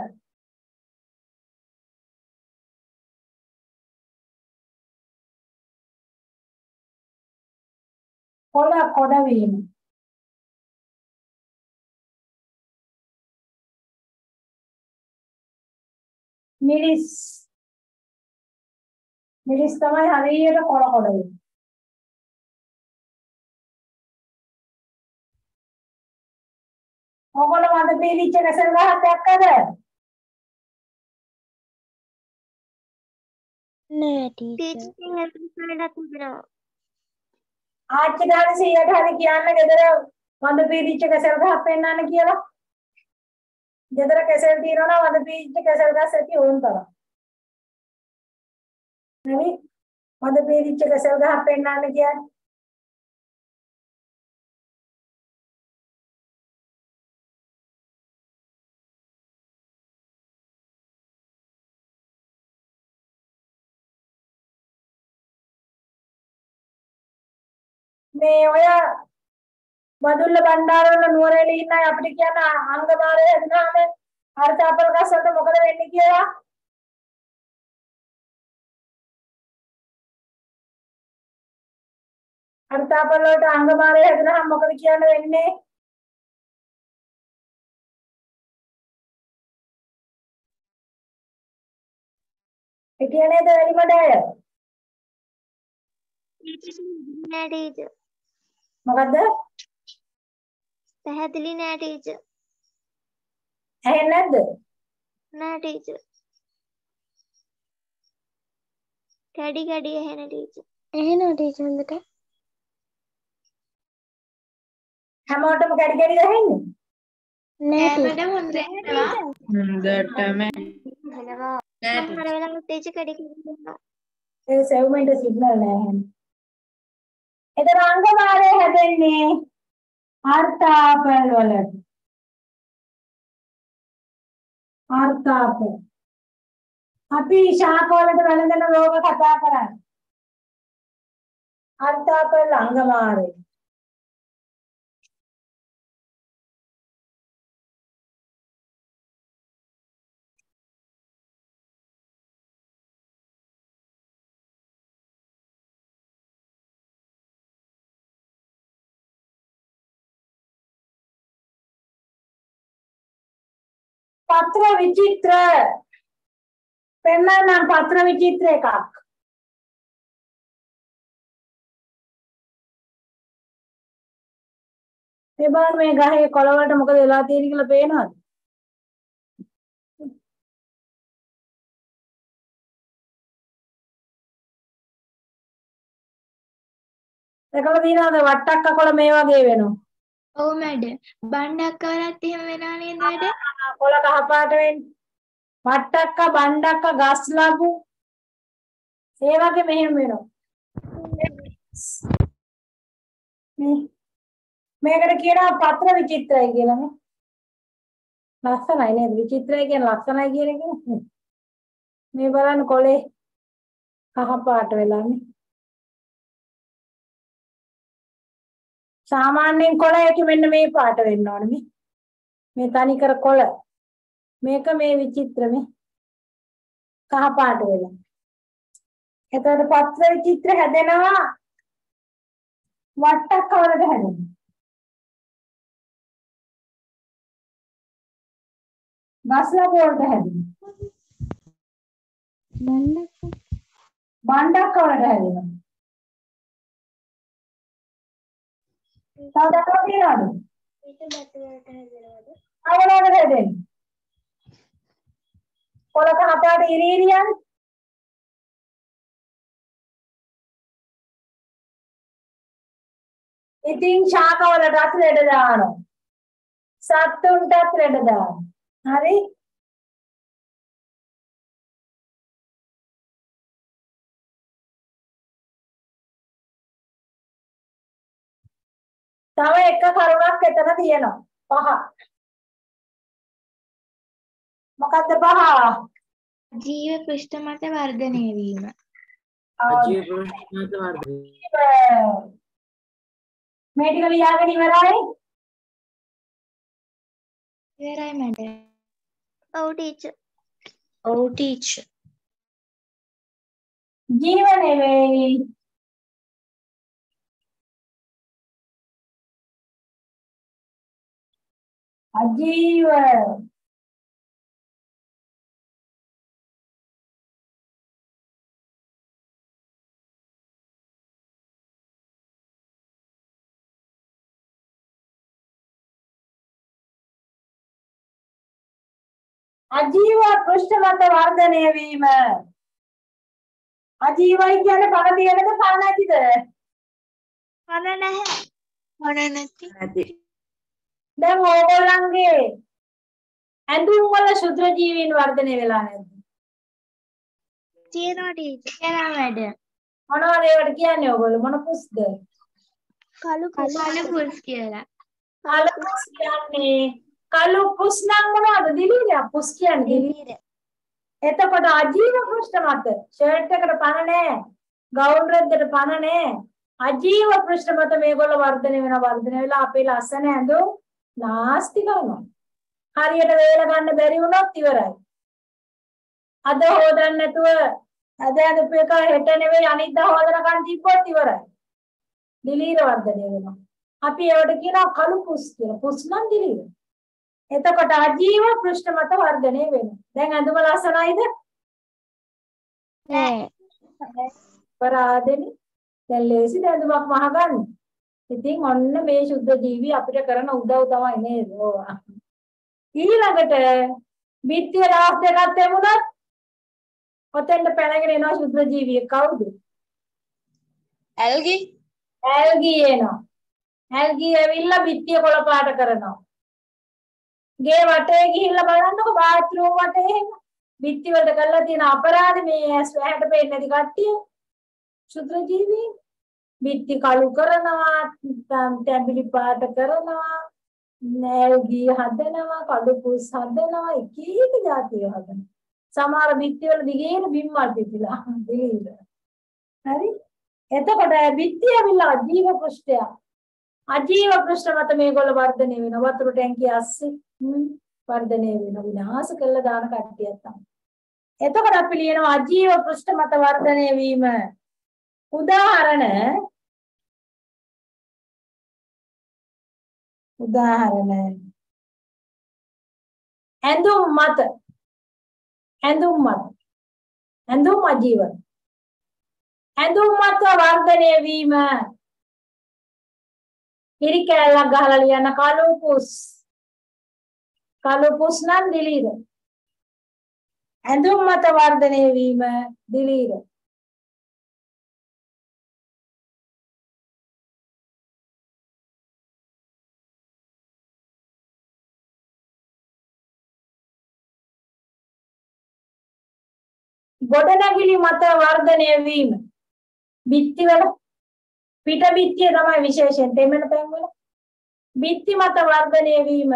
S1: කොළ කොට වීම. මිරිස් තමයි හරියට කොළ කොට වෙන්නේ. ඔයගොල්ලෝ මන්ද පීරිච්ච කැසල් ගහක් දැක්කද?
S9: නෑ ටීචර්. ටීචර් තිබෙනවා.
S1: ආච්චි ගාන 100ට හරි කියන්න ගෙදර මන්ද පීරිච්ච කැසල් ගහක් පෙන්නන්න කියලා. ගෙදර කැසල් තියනවා නම් මන්ද පීරිච්ච කැසල් ගස් ඇති ඕන් තරම්. හරි? මන්ද පීරිච්ච කැසල් ගහක් පෙන්නන්න කියන්නේ. මේ ඔය බදුල්ල බණ්ඩාරවල නුවරඑළිය ඉන්න අය අපිට කියන අංගමාරය හැදුනාම අර්ථාපල ගස්සට මොකද වෙන්නේ කියලා? අර්ථාපල වලට අංගමාරය හැදුනාම මොකද කියන්න වෙන්නේ? ඒ කියන්නේ වැලිමඩ අය.
S9: නෑ ටීචර්.
S1: මොකද්ද?
S9: පැහැදිලි නෑ ටීචර්.
S1: ඇහෙන්නේ නැද්ද?
S9: නෑ ටීචර්. කැඩි කැඩි ඇහෙන ටීචර්. ඇහෙනවා ටීචර් හොඳට.
S1: හැමෝටම කැඩි කැඩි ගහන්නේ?
S9: නෑ මැඩම් හොඳට ඇහෙනවා.
S6: හොඳටම
S9: සමහර වෙලාවට ටීචර් කැඩි කැඩි ඇහෙනවා.
S1: ඒ සෙව්මන්ට සිග්නල් නැහැ. එතන අංගමාරය හැදෙන්නේ අර්ථාපල වලට. අර්ථාපල. අපි ශාක වලට වැළඳන රෝග කතා කරන්නේ. අර්ථාපල අංගමාරය. පත්‍ර විචිත්‍ර පෙන්නනම් පත්‍ර විචිත්‍ර එකක්. මේ බලන්න මේ ගහේ කොළ වලට මොකද වෙලා තියෙන්නේ කියලා පේනවද? ඒකල දිනවද වට්ටක්ක කොළ මේ වගේ වෙනවා.
S3: ඔව් මැඩම්. බණ්ඩක්ක වලත් එහෙම වෙනා නේද මැඩම්?
S1: කොළ කහ පාට වෙන්නේ. වට්ටක්ක බණ්ඩක්ක ගස් ලැබු ඒ වගේ මෙහෙම වෙනවා. මේකට කියනවා පත්‍ර විචිත්‍රයි කියලා නේ. ලස්සනයි නේද? විචිත්‍රයි කියන්නේ ලස්සනයි කියන එක නේ. මේ බලන්න කොළේ කහ පාට වෙලානේ. සාමාන්‍යයෙන් කොළ එක මෙන්න මේ පාට වෙන්න ඕනේ මේ තනිකර කොළ. මේක මේ විචිත්‍ර මේ කහ පාට වෙලා. එතකොට පත්‍ර විචිත්‍ර හැදෙනවා වට්ටක්ක වලට හැදෙනවා. ගස්ලා වලට හැදෙනවා. බණ්ඩක්ක වලට හැදෙනවා. තව තියනවද?
S9: ඊට බතු වලට හැදෙනවද?
S1: අවලවලට හැදෙන්නේ. කොළ කහ පාට ඉරිරියන් ඉතින් ශාක වලටත් ලෙඩ දානවා. සත්තුන්ටත් ලෙඩ දානවා. හරි? තව එක කරුණක් එතන තියෙනවා. පහ. මොකද්ද පහ?
S3: ජීව පෘෂ්ඨ මත වර්ධනය වීම.
S1: මේ ටික ලියාගෙන ඉවරයි.
S3: ඉවරයි මැඩම්.
S9: ඔව් ටීචර්.
S3: ඔව් ටීචර්.
S1: ජීව නෙවෙයි. අජීව. අජීව පෘෂ්ඨ මත වර්ධනය වීම. අජීවයි කියන්නේ පණ තියෙනද පණ නැතිද?
S9: පණ නැහැ.
S3: පණ නැති.
S1: දැන් ඕගොල්ලන්ගේ ඇඳුම් වල ශුද්‍ර ජීවීන් වර්ධනය වෙලා නැද්ද?
S9: තියෙනවා ටීචර්.
S3: එනවා මැඩම්.
S1: මොනවද ඒවට කියන්නේ ඕගොල්ලෝ මොන පුස්ද?
S9: කළු
S3: පුස් කියලා.
S1: කළු පුස් කියන්නේ කළු පුස් නම් මොනවද? දිලිරිය පුස් කියන්නේ දිලිරිය. එතකොට අජීව පෘෂ්ඨ මත ෂර්ට් එකට පණ නැහැ. ගවුම් රෙද්දට පණ නැහැ. අජීව පෘෂ්ඨ මත මේගොල්ලෝ වර්ධනය වෙලා අපේ ලස්සන ඇඳුම් නාස්ති කරනවා. හරියට වේල ගන්න බැරි වුණොත් ඉවරයි. අද හොදන්න නැතුව අද අදපු එක හෙට නෙවෙයි අනිද්දා හොදනකන් තිබ්බොත් ඉවරයි. දිලීර වර්ධනය වෙනවා. අපි ඒවට කියනවා කළු පුස් කියලා. පුස් නම් දිලීර. එතකොට අජීව පෘෂ්ඨ මත වර්ධනය වෙනවා. දැන් ඇඳුම ලස්සනයිද?
S9: නෑ.
S1: පරාදෙනි. දැන් ලේසි ඇඳුමක් මහගන්න. ඉතින් ඔන්න මේ සුද්ධ ජීවි අපිට කරන උදව් තමයි නේද? ඕවා. ඊළඟට විත්‍ය රාස් දෙකක් තිබුණත් ඔතෙන්ට පැනගෙන එනවා සුද්ධ ජීවිය. කවුද?
S2: ඇල්ගි
S1: ඇල්ගි එනවා. ඇල්ගි ඇවිල්ලා විත්‍ය කොළ පාට කරනවා. ගේ වටේ ගිහිල්ලා බලන්නකො බාත්රූම් වටේ එහෙම. විත්‍ය වලට කරලා තියෙන අපරාධ මේ ඇස් ඇහැට පේන්නේ නැති කට්ටිය. සුද්ධ ජීවි විත්‍ය කළු කරනවා, තැඹිලි පාට කරනවා, ඇල්ගි හදනවා, කළු පුස් හදනවා, එක එක જાතිය හදනවා. සමහර විත්‍ය වල දිගේන බිම්මල් පිටිලා දිලිද. හරි? එතකොට විත්‍ය ඇවිල්ලා අජීව පෘෂ්ඨය. අජීව පෘෂ්ඨ මත මේගොල්ලෝ වර්ධනය වෙනවා. වතුර ටැංකිය ASCII වර්ධනය වෙනවා. විනාශ කළා දාන කට්ටියක් තමයි. එතකොට අපි ලියනවා අජීව පෘෂ්ඨ මත වර්ධනය වීම. උදාහරණ ඇඳුම් මත ඇඳුම් අජීව ඇඳුම් මත වර්ධනය වීම. ඉරි කැලක් ගහලා ලියන්න කළු පුස් නම් දිලීර. ඇඳුම් මත වර්ධනය වීම දිලීර. ගොඩනැගිලි මත වර්ධනය වීම. බිත්තිවල පිට බිත්තිය තමයි විශේෂයෙන් දෙමළ තැන්වල. බිත්ති මත වර්ධනය වීම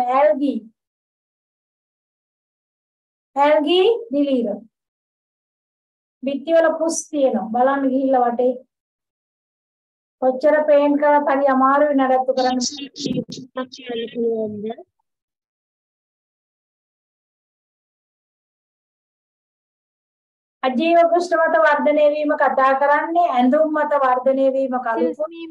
S1: ඇල්ගි දිලීර. බිත්තිවල පුස් තියෙනවා. බලන්න ගිහිල්ලා වටේ. කොච්චර පේන් කරත් හරි අමාරුයි නඩත්තු කරන්න. අජීව පෘෂ්ඨ මත වර්ධනය වීම කතා කරන්නේ ඇඳුම් මත වර්ධනය වීම කලු.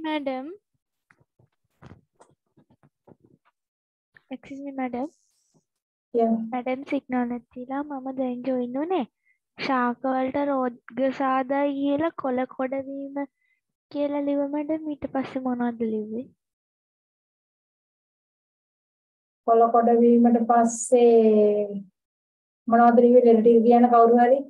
S9: Excuse me madam.
S1: Yeah.
S9: Madam signal නැතිලා මම දැන් join උනේ. ශාක වලට රෝග සාදයි කියලා කොළ කොඩ වීම කියලා ලිව madam. ඊට පස්සේ මොනවද ලිව්වේ?
S1: කොළ කොඩ වීමට පස්සේ මොනවද ලිව්වේ? රිලටිව් කියන කවුරු හරි?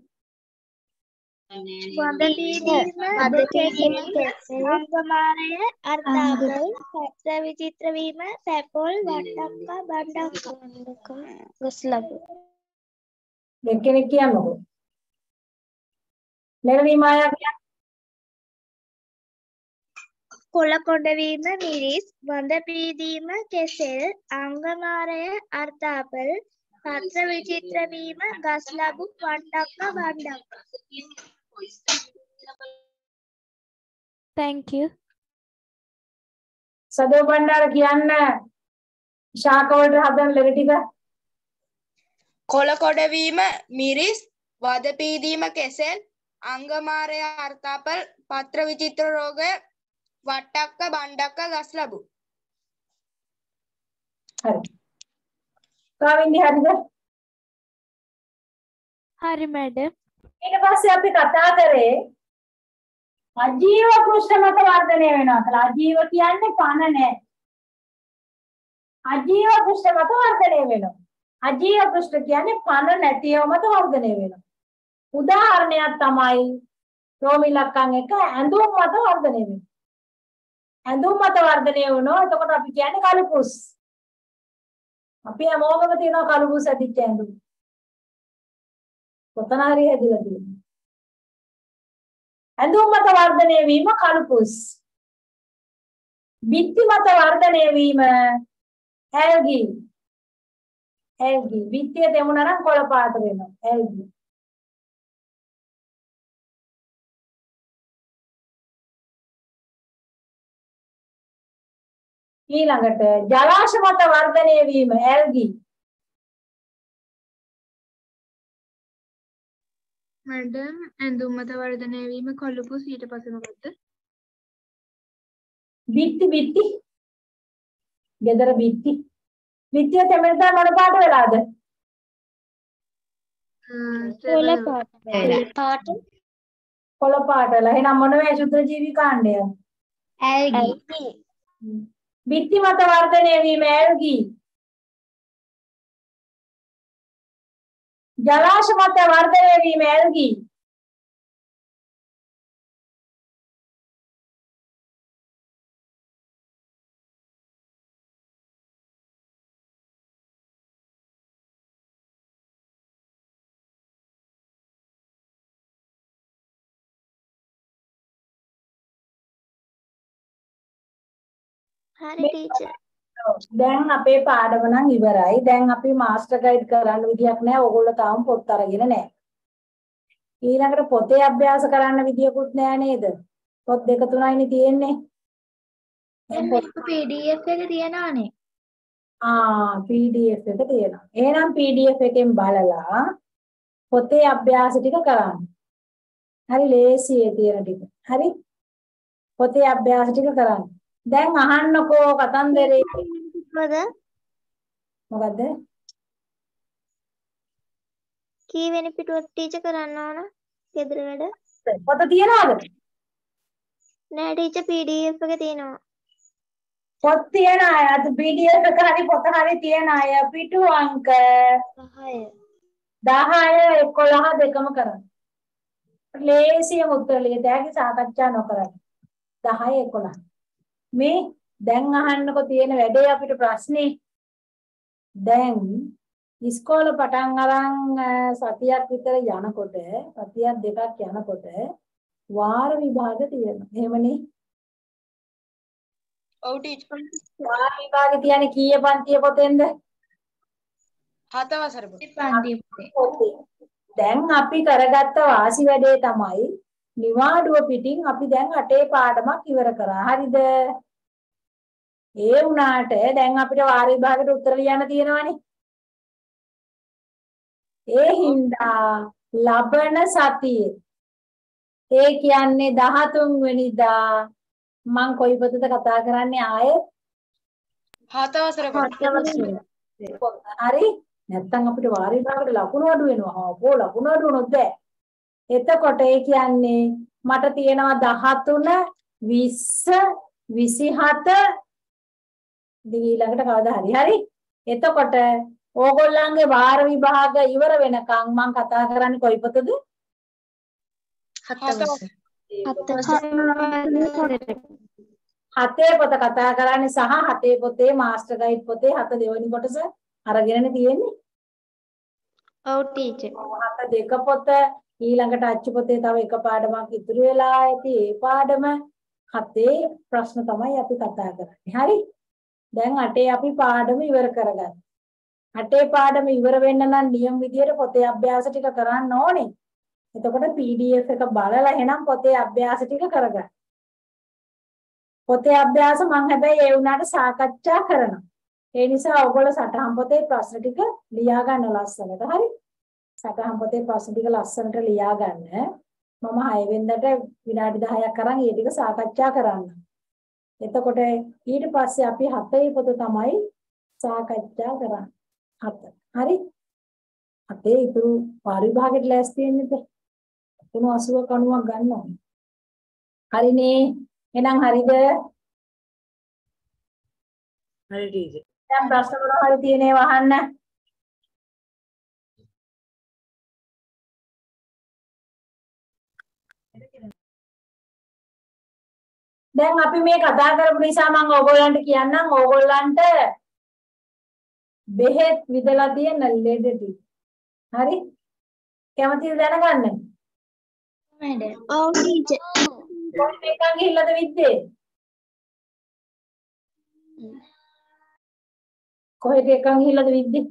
S8: අංගමාරය අර්ථාපල් පත්‍ර විචිත්‍ර වීම සැපොල් වට්ටක්කා බණ්ඩක්කා ගොස්ලබු.
S1: දෙකෙනෙක් කියන්නකෝ. නෙරණී මායා කියන්නේ
S8: කොළ කොඩවීම මිරිස් වඳ පීදීම කෙසෙල් අංගමාරය අර්ථාපල් පත්‍ර විචිත්‍ර වීම ගස්ලබු වට්ටක්කා බණ්ඩක්කා.
S9: Thank you.
S1: සදෝ බණ්ඩාර කියන්න ශාක වලට හදන ලෙඩ ටික.
S2: කොළ කොඩවීම මිරිස් වද පීදීම කෙසෙල් අංගමාරය අර්ථාපල් පත්‍ර විචිත්‍ර රෝගය වට්ටක්ක බණ්ඩක්ක ගස් ලැබු.
S1: හරි. කාවින්දි හරිද?
S9: හරි madam.
S1: ඊට පස්සේ අපි කතා කරේ අජීව පෘෂ්ඨ මත වර්ධනය වෙනවා කියලා. අජීව කියන්නේ පණ නැහැ. අජීව පෘෂ්ඨ මත වර්ධනය වෙනවා. අජීව පෘෂ්ඨ කියන්නේ පණ නැතිව මත වර්ධනය වෙනවා. උදාහරණයක් තමයි රෝමිලක්කන් එක ඇඳුම් මත වර්ධනය වෙනවා. ඇඳුම් මත වර්ධනය වුණොත් එතකොට අපි කියන්නේ කළු පුස්. අපි හැමෝම තියෙනවා කළු පුස් ඇදිච්ච ඇඳුම්. කොතන හරි හැදිලා තියෙනවා. ඇඳුම් මත වර්ධනය වීම කළු පුස්. බිත්ති මත වර්ධනය වීම ඇල්ගි. බිත්තිය දෙමුණා නම් කොළ පාට වෙනවා. ඇල්ගි. ඊළඟට ජලාශ මත වර්ධනය වීම ඇල්ගි.
S7: මැඩම් ඇඳුම් මත වර්ධනය වීම කොළුපුස් ඊට පස්සේ මොකද්ද?
S1: බිත්ති. ගෙදර බිත්ති. බිත්තිය තෙමෙන්දා මොන පාට වෙලාද? කොළ පාට වෙලා. එහෙනම් මොන වේ ශුද්ධ ජීවි කාණ්ඩය?
S3: ඇල්ගි.
S1: බිත්ති මත වර්ධනය වීම ඇල්ගි. ජලාශ මත වර්ධනය වීම ඇල්ගි.
S4: හරි ටීචර්.
S1: දැන් අපේ පාඩම නම් ඉවරයි. දැන් අපි මාස්ටර් ගයිඩ් කරන්න විදියක් නැහැ. ඕගොල්ලෝ තාම පොත් අරගෙන නැහැ. ඊළඟට පොතේ අභ්‍යාස කරන්න විදියකුත් නැහැ නේද? පොත් 2 3යිනේ තියෙන්නේ.
S3: PDF එක තියනවානේ.
S1: PDF එක තියෙනවා. එහෙනම් PDF එකෙන් බලලා පොතේ අභ්‍යාස ටික කරන්න. හරි ලේසියේ තියෙන ටික. හරි? පොතේ අභ්‍යාස ටික කරන්න. දැන් අහන්නකෝ කතන්දරේ. මොකද?
S4: කීවෙනි පිටුව ටීචර් කරන්න ඕන? ගෙදර වැඩ?
S1: පොත තියනවද?
S4: නෑ ටීචර් PDF එක තියෙනවා.
S1: පොත් තියන අය අද PDF එක හරි පොත හරි තියන අය පිටු අංක 10 11 දෙකම කරන්න. ලේසියම උත්තර ලිය දැයි සාකච්ඡා නොකරන්න. 10 11. මේ දැන් අහන්නකො තියෙන වැඩේ අපිට ප්‍රශ්නේ. දැන් ඉස්කෝල පටන් අරන් සතියක් විතර යනකොට සතියක් දෙකක් යනකොට වාර විභාග තියෙනවා. එහෙමනේ.
S2: ඔව් ටීචර්.
S1: වාර විභාග තියන්නේ කීයේ පන්තියේ පොතෙන්ද?
S2: 7 වසර
S1: පොතේ. දැන් අපි කරගත්ත වාසි වැඩේ තමයි නිවාඩුව පිටින් අපි දැන් 8 පාඩමක් ඉවර කරා. හරිද? ඒ වුණාට දැන් අපිට වාර විභාගෙට උත්තර ලියන්න තියෙනවානේ. ඒ හින්දා ලබන සතියේ ඒ කියන්නේ 13 වෙනිදා මං කොයි පොතද කතා කරන්නේ ආයේ
S2: 7 වසර
S1: හරි නැත්තම් අපිට වාර විභාගෙට ලකුණු අඩු වෙනවා. අපෝ ලකුණු අඩු වුණොත් බෑ. එතකොට ඒ කියන්නේ මට තියෙනවා 13 20 27 ඊළඟට කවදා හරි එතකොට ඕගොල්ලන්ගේ වාර විභාග ඉවර වෙනකන් මම කතා කරන්නේ කොයි පොතද? 7 පොත කතා කරන්නේ සහ 7 පොතේ මාස්ටර් ගයිඩ් පොතේ 7 දෙවෙනි කොටස අරගෙනනේ තියෙන්නේ.
S3: ඔව් ටීචර්.
S1: 7 2 පොත ඊළඟට අච්චු පොතේ තව එක පාඩමක් ඉතුරු වෙලා ඇති. ඒ පාඩම 7 ප්‍රශ්න තමයි අපි කතා කරන්නේ. හරි? දැන් 8 අපි පාඩම ඉවර කරගන්න. 8 පාඩම ඉවර වෙන්න නම් නියම විදියට පොතේ අභ්‍යාස ටික කරන්න ඕනේ. එතකොට PDF එක බලලා එහෙනම් පොතේ අභ්‍යාස ටික කරගන්න. පොතේ අභ්‍යාස මම හැබැයි ඒ වුණාට සාකච්ඡා කරනවා. ඒ නිසා ඔයගොල්ලෝ සටහන් පොතේ ප්‍රශ්න ටික ලියා ගන්න ලස්සනට. හරි? සටහන් පොතේ ප්‍රශ්න ටික ලස්සනට ලියා ගන්න. මම 6 වෙනිදාට විනාඩි 10ක් අරන් ඒ ටික සාකච්ඡා කරන්න. එතකොට ඊට පස්සේ අපි 7 පොත තමයි සාකච්ඡා කරන්නේ. 7. හරි? 7 ඉතුරු පරිභාගයට ලෑස්ති වෙන්න ඉතින්. 80ක් 90ක් ගන්න ඕනේ. හරිනේ. එහෙනම් හරිද?
S6: හරි ටීචර්.
S1: දැන් ප්‍රශ්න මොනවා හරි තියෙනේව අහන්න. දැන් අපි මේ කතා කරපු නිසා මම ඕගොල්ලන්ට කියන්නම් ඕගොල්ලන්ට බෙහෙත් විදලා තියෙන ලෙඩ ටික. හරි? කැමතිද දැනගන්න?
S3: මැඩම්.
S8: ඔව් ටීචර්.
S1: කොහෙද එකන් ගිහිල්ලාද විද්දේ? කොහෙද එකන් ගිහිල්ලාද විද්දේ?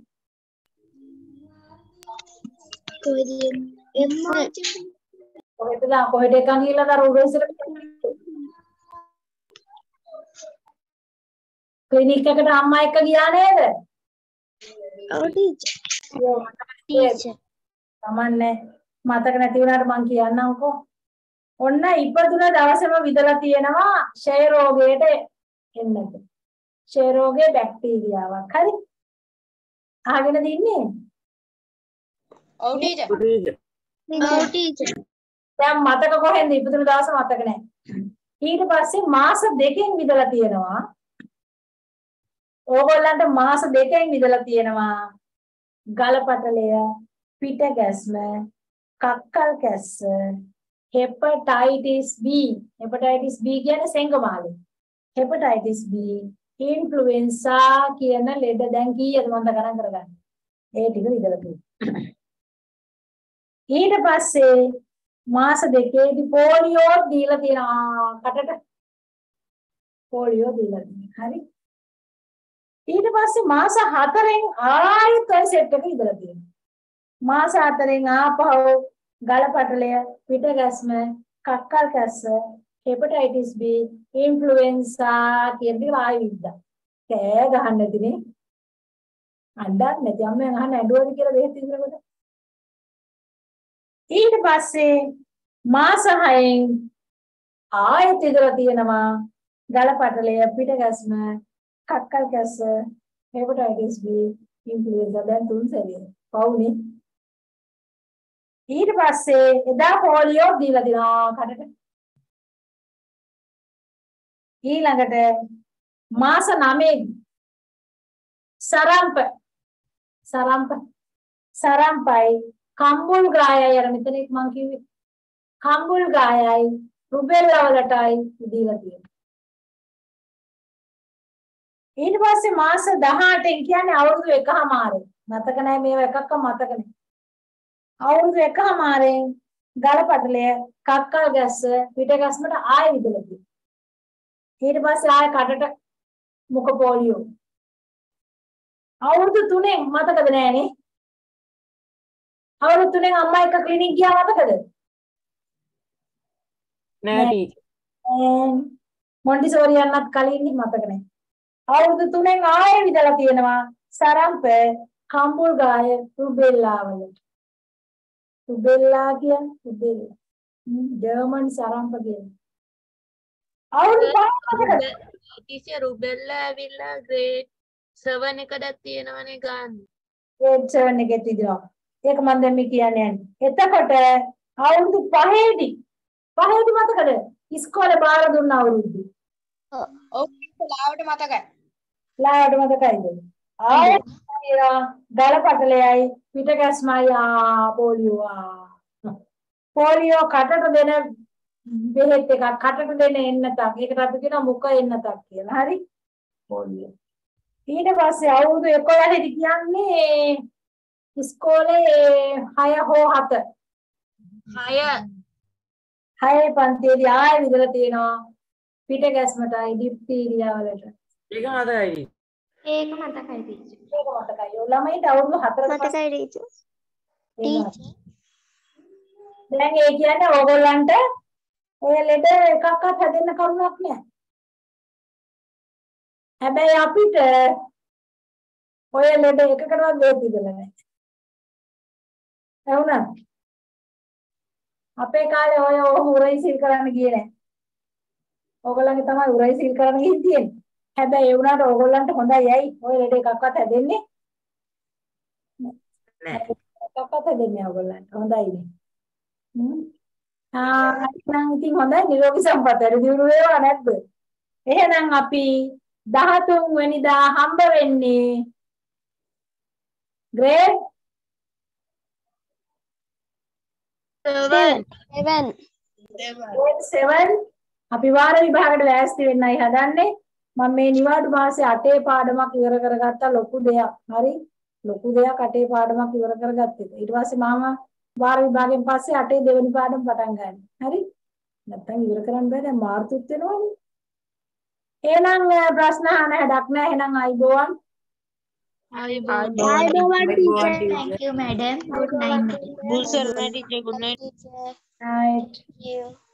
S1: කොහෙද එකන් ගිහිල්ලාද අර උරහිසට ක්ලිනික් එකට අම්මා එක්ක ගියා නේද?
S8: ඔව් ටීචර්.
S1: තමන්නේ මතක නැති වුණාට මං කියන්නම්කෝ. ඔන්න ඉපදුන දවසේම විදලා තියෙනවා ක්ෂය රෝගයට එන්නද. ක්ෂය රෝගේ බැක්ටීරියාවක්. හරි? අහගෙනද ඉන්නේ?
S2: ඔව් ටීචර්.
S8: ඔව් ටීචර්.
S1: දැන් මතක කොහෙන්ද ඉපදුන දවස මතක නැහැ. ඊට පස්සේ මාස 2කින් විදලා තියෙනවා. ඕගොල්ලන්ට මාස 2කින් විදලා තියෙනවා. ගලපටලය, පිට ගැස්ම, කක්කල් කැස්ස, hepatitis B. hepatitis B කියන්නේ සෙංගමාලේ. hepatitis B, influenza කියන ලෙඩ දැන් කීයද මම ගණන් කරගන්න. ඒ ටික විදලා තියෙනවා. ඊට පස්සේ මාස 2කේදී පොලියෝ දීලා තියෙනවා කටට. පොලියෝ දීලා තියෙනවා. හරි. ඊට පස්සේ මාස 4න් ආයෙත් ඔය සෙට් එක ඉදලා තියෙනවා. මාස 4න් ආපහු ගලපටලය, පිට ගැස්ම, කක්කල් කැස්ස, hepatitis B, influenza කියන දේ ආයෙ විද්දා. කෑ ගහන්න නැතිනේ. අඬන්නේ නැති අම්මෙන් අහන්න ඇඬුවද කියලා බෙහෙත් ඉඳනකොට. ඊට පස්සේ මාස 6න් ආයෙත් ඉදලා තියෙනවා ගලපටලය, පිට ගැස්ම, කක්කල් කැස්ස, hepatitis B, influenza දැන් 3 සැරේ. පවුනේ. ඊට පස්සේ එදා පොලියෝ දීලා දිනවා කඩට. ඊළඟට මාස 9 සරම්පයි කම්බුල් ගායයි අර මෙතන මං කිව්වේ කම්බුල් ගායයි රුබෙල්ලා වලටයි දීලා තියෙනවා. ඊට පස්සේ මාස 18න් කියන්නේ අවුරුදු 1කමාරේ. මතක නැහැ මේව එකක්ක මතක නැහැ. අවුරුදු 1කමාරෙන් ගලපටලය, කක්කල් ගැස්ස, පිට ගැස්මට ආයෙ විදලා තියෙනවා. ඊට පස්සේ ආයෙ කටට මුඛ පොලියෝ. අවුරුදු 3න් මතකද නෑනේ? අවුරුදු 3න් අම්මා එක්ක ක්ලිනික් ගියා මතකද?
S6: නෑ ටීචර්.
S1: මොන්ටිසෝරි යන්නත් කලින් මතක නෑ. අවුරුදු 3න් ආයෙ විදලා තියෙනවා සරම්ප, කම්බුල් ගාය, රුබෙල්ලා වලට. රුබෙල්ලා කියන්නේ රුබෙල්ලා. ජර්මන් සරම්ප කියන්නේ. අවුරුදු 5කට
S6: ටීචර් රුබෙල්ලා ඇවිල්ලා ග්‍රේඩ් 7 එකකට තියෙනවනේ ගන්න.
S1: ග්‍රේඩ් 7 එකේ තියනවා. ඒක මම දැන් මේ කියන්නේ. එතකොට අවුරුදු 5ේදී මතකද? ඉස්කෝලේ බාර දුන්න අවුරුද්ද.
S2: ඔව් ලාවට මතකයි.
S1: ලාවට මතකයිද? ආයෙත් ගලපටලයයි පිට ගැස්මයි පොලියෝ කටට දෙන බෙහෙත් එකක් කටට දෙන එන්නතක්. ඒකට අපි කියනවා මුඛ එන්නතක් කියලා. හරි? පොලියෝ. ඊට පස්සේ අවුරුදු 11 දී කියන්නේ ඉස්කෝලේ 6 හෝ 7 6 පන්තියේදී ආයෙ විදලා තියෙනවා පිට ගැස්මටයි ඩිප්තීරියා වලට.
S6: ඒක මතකයි.
S8: ඒක මතකයි ටීචර්.
S1: ඒක මතකයි. ඔය ළමයිට අවුරුදු 4
S8: මතකයි ටීචර්.
S1: දැන් ඒ කියන්නේ ඕගොල්ලන්ට ඔය ලෙඩ එකක්වත් හැදෙන්න කරුණක් නෑ. හැබැයි අපිට ඔය ලෙඩ එකකටවත් බේත් දෙන්න නෑ. එවුණා. අපේ කාලේ ඔය උරයි සිල් කරන්න ගියේ නෑ. ඕගොල්ලන්ගේ තමයි උරයි සිල් කරන්න ගිහින් තියෙන්නේ. හැබැයි ඒ වුණාට ඕගොල්ලන්ට හොඳයි ඇයි? ඔය ලෙඩ එකක්වත් හැදෙන්නේ නෑ. එකක්වත් හැදෙන්නේ ඕගොල්ලන්ට. හොඳයිනේ. නම් ඉතින් හොඳයි නිරෝගී සම්පත වැඩි දියුණු වේවා නැද්ද? එහෙනම් අපි 13 වෙනිදා හම්බ වෙන්නේ ග්‍රේඩ් 7 අපි වාර විභාගයට ලෑස්ති වෙන්නයි හදන්නේ. මම මේ නිවාඩු මාසේ 8 පාඩමක් ඉවර කරගත්තා ලොකු දෙයක්. හරි? ලොකු දෙයක් 8 පාඩමක් ඉවර කරගත්තා. ඊට පස්සේ මම වාර විභාගයෙන් පස්සේ 8 දෙවෙනි පාඩම පටන් ගන්නවා. හරි? නැත්තම් ඉවර කරන්න බෑ දැන් මාර්තුත් වෙනවනේ. එහෙනම් ප්‍රශ්න අහන්න හැඩක් නැහැ. එහෙනම් අයිබෝවන්.
S8: Bye teacher. Thank you madam. Good night.
S6: Good night teacher. Good night.
S1: Night.
S4: you.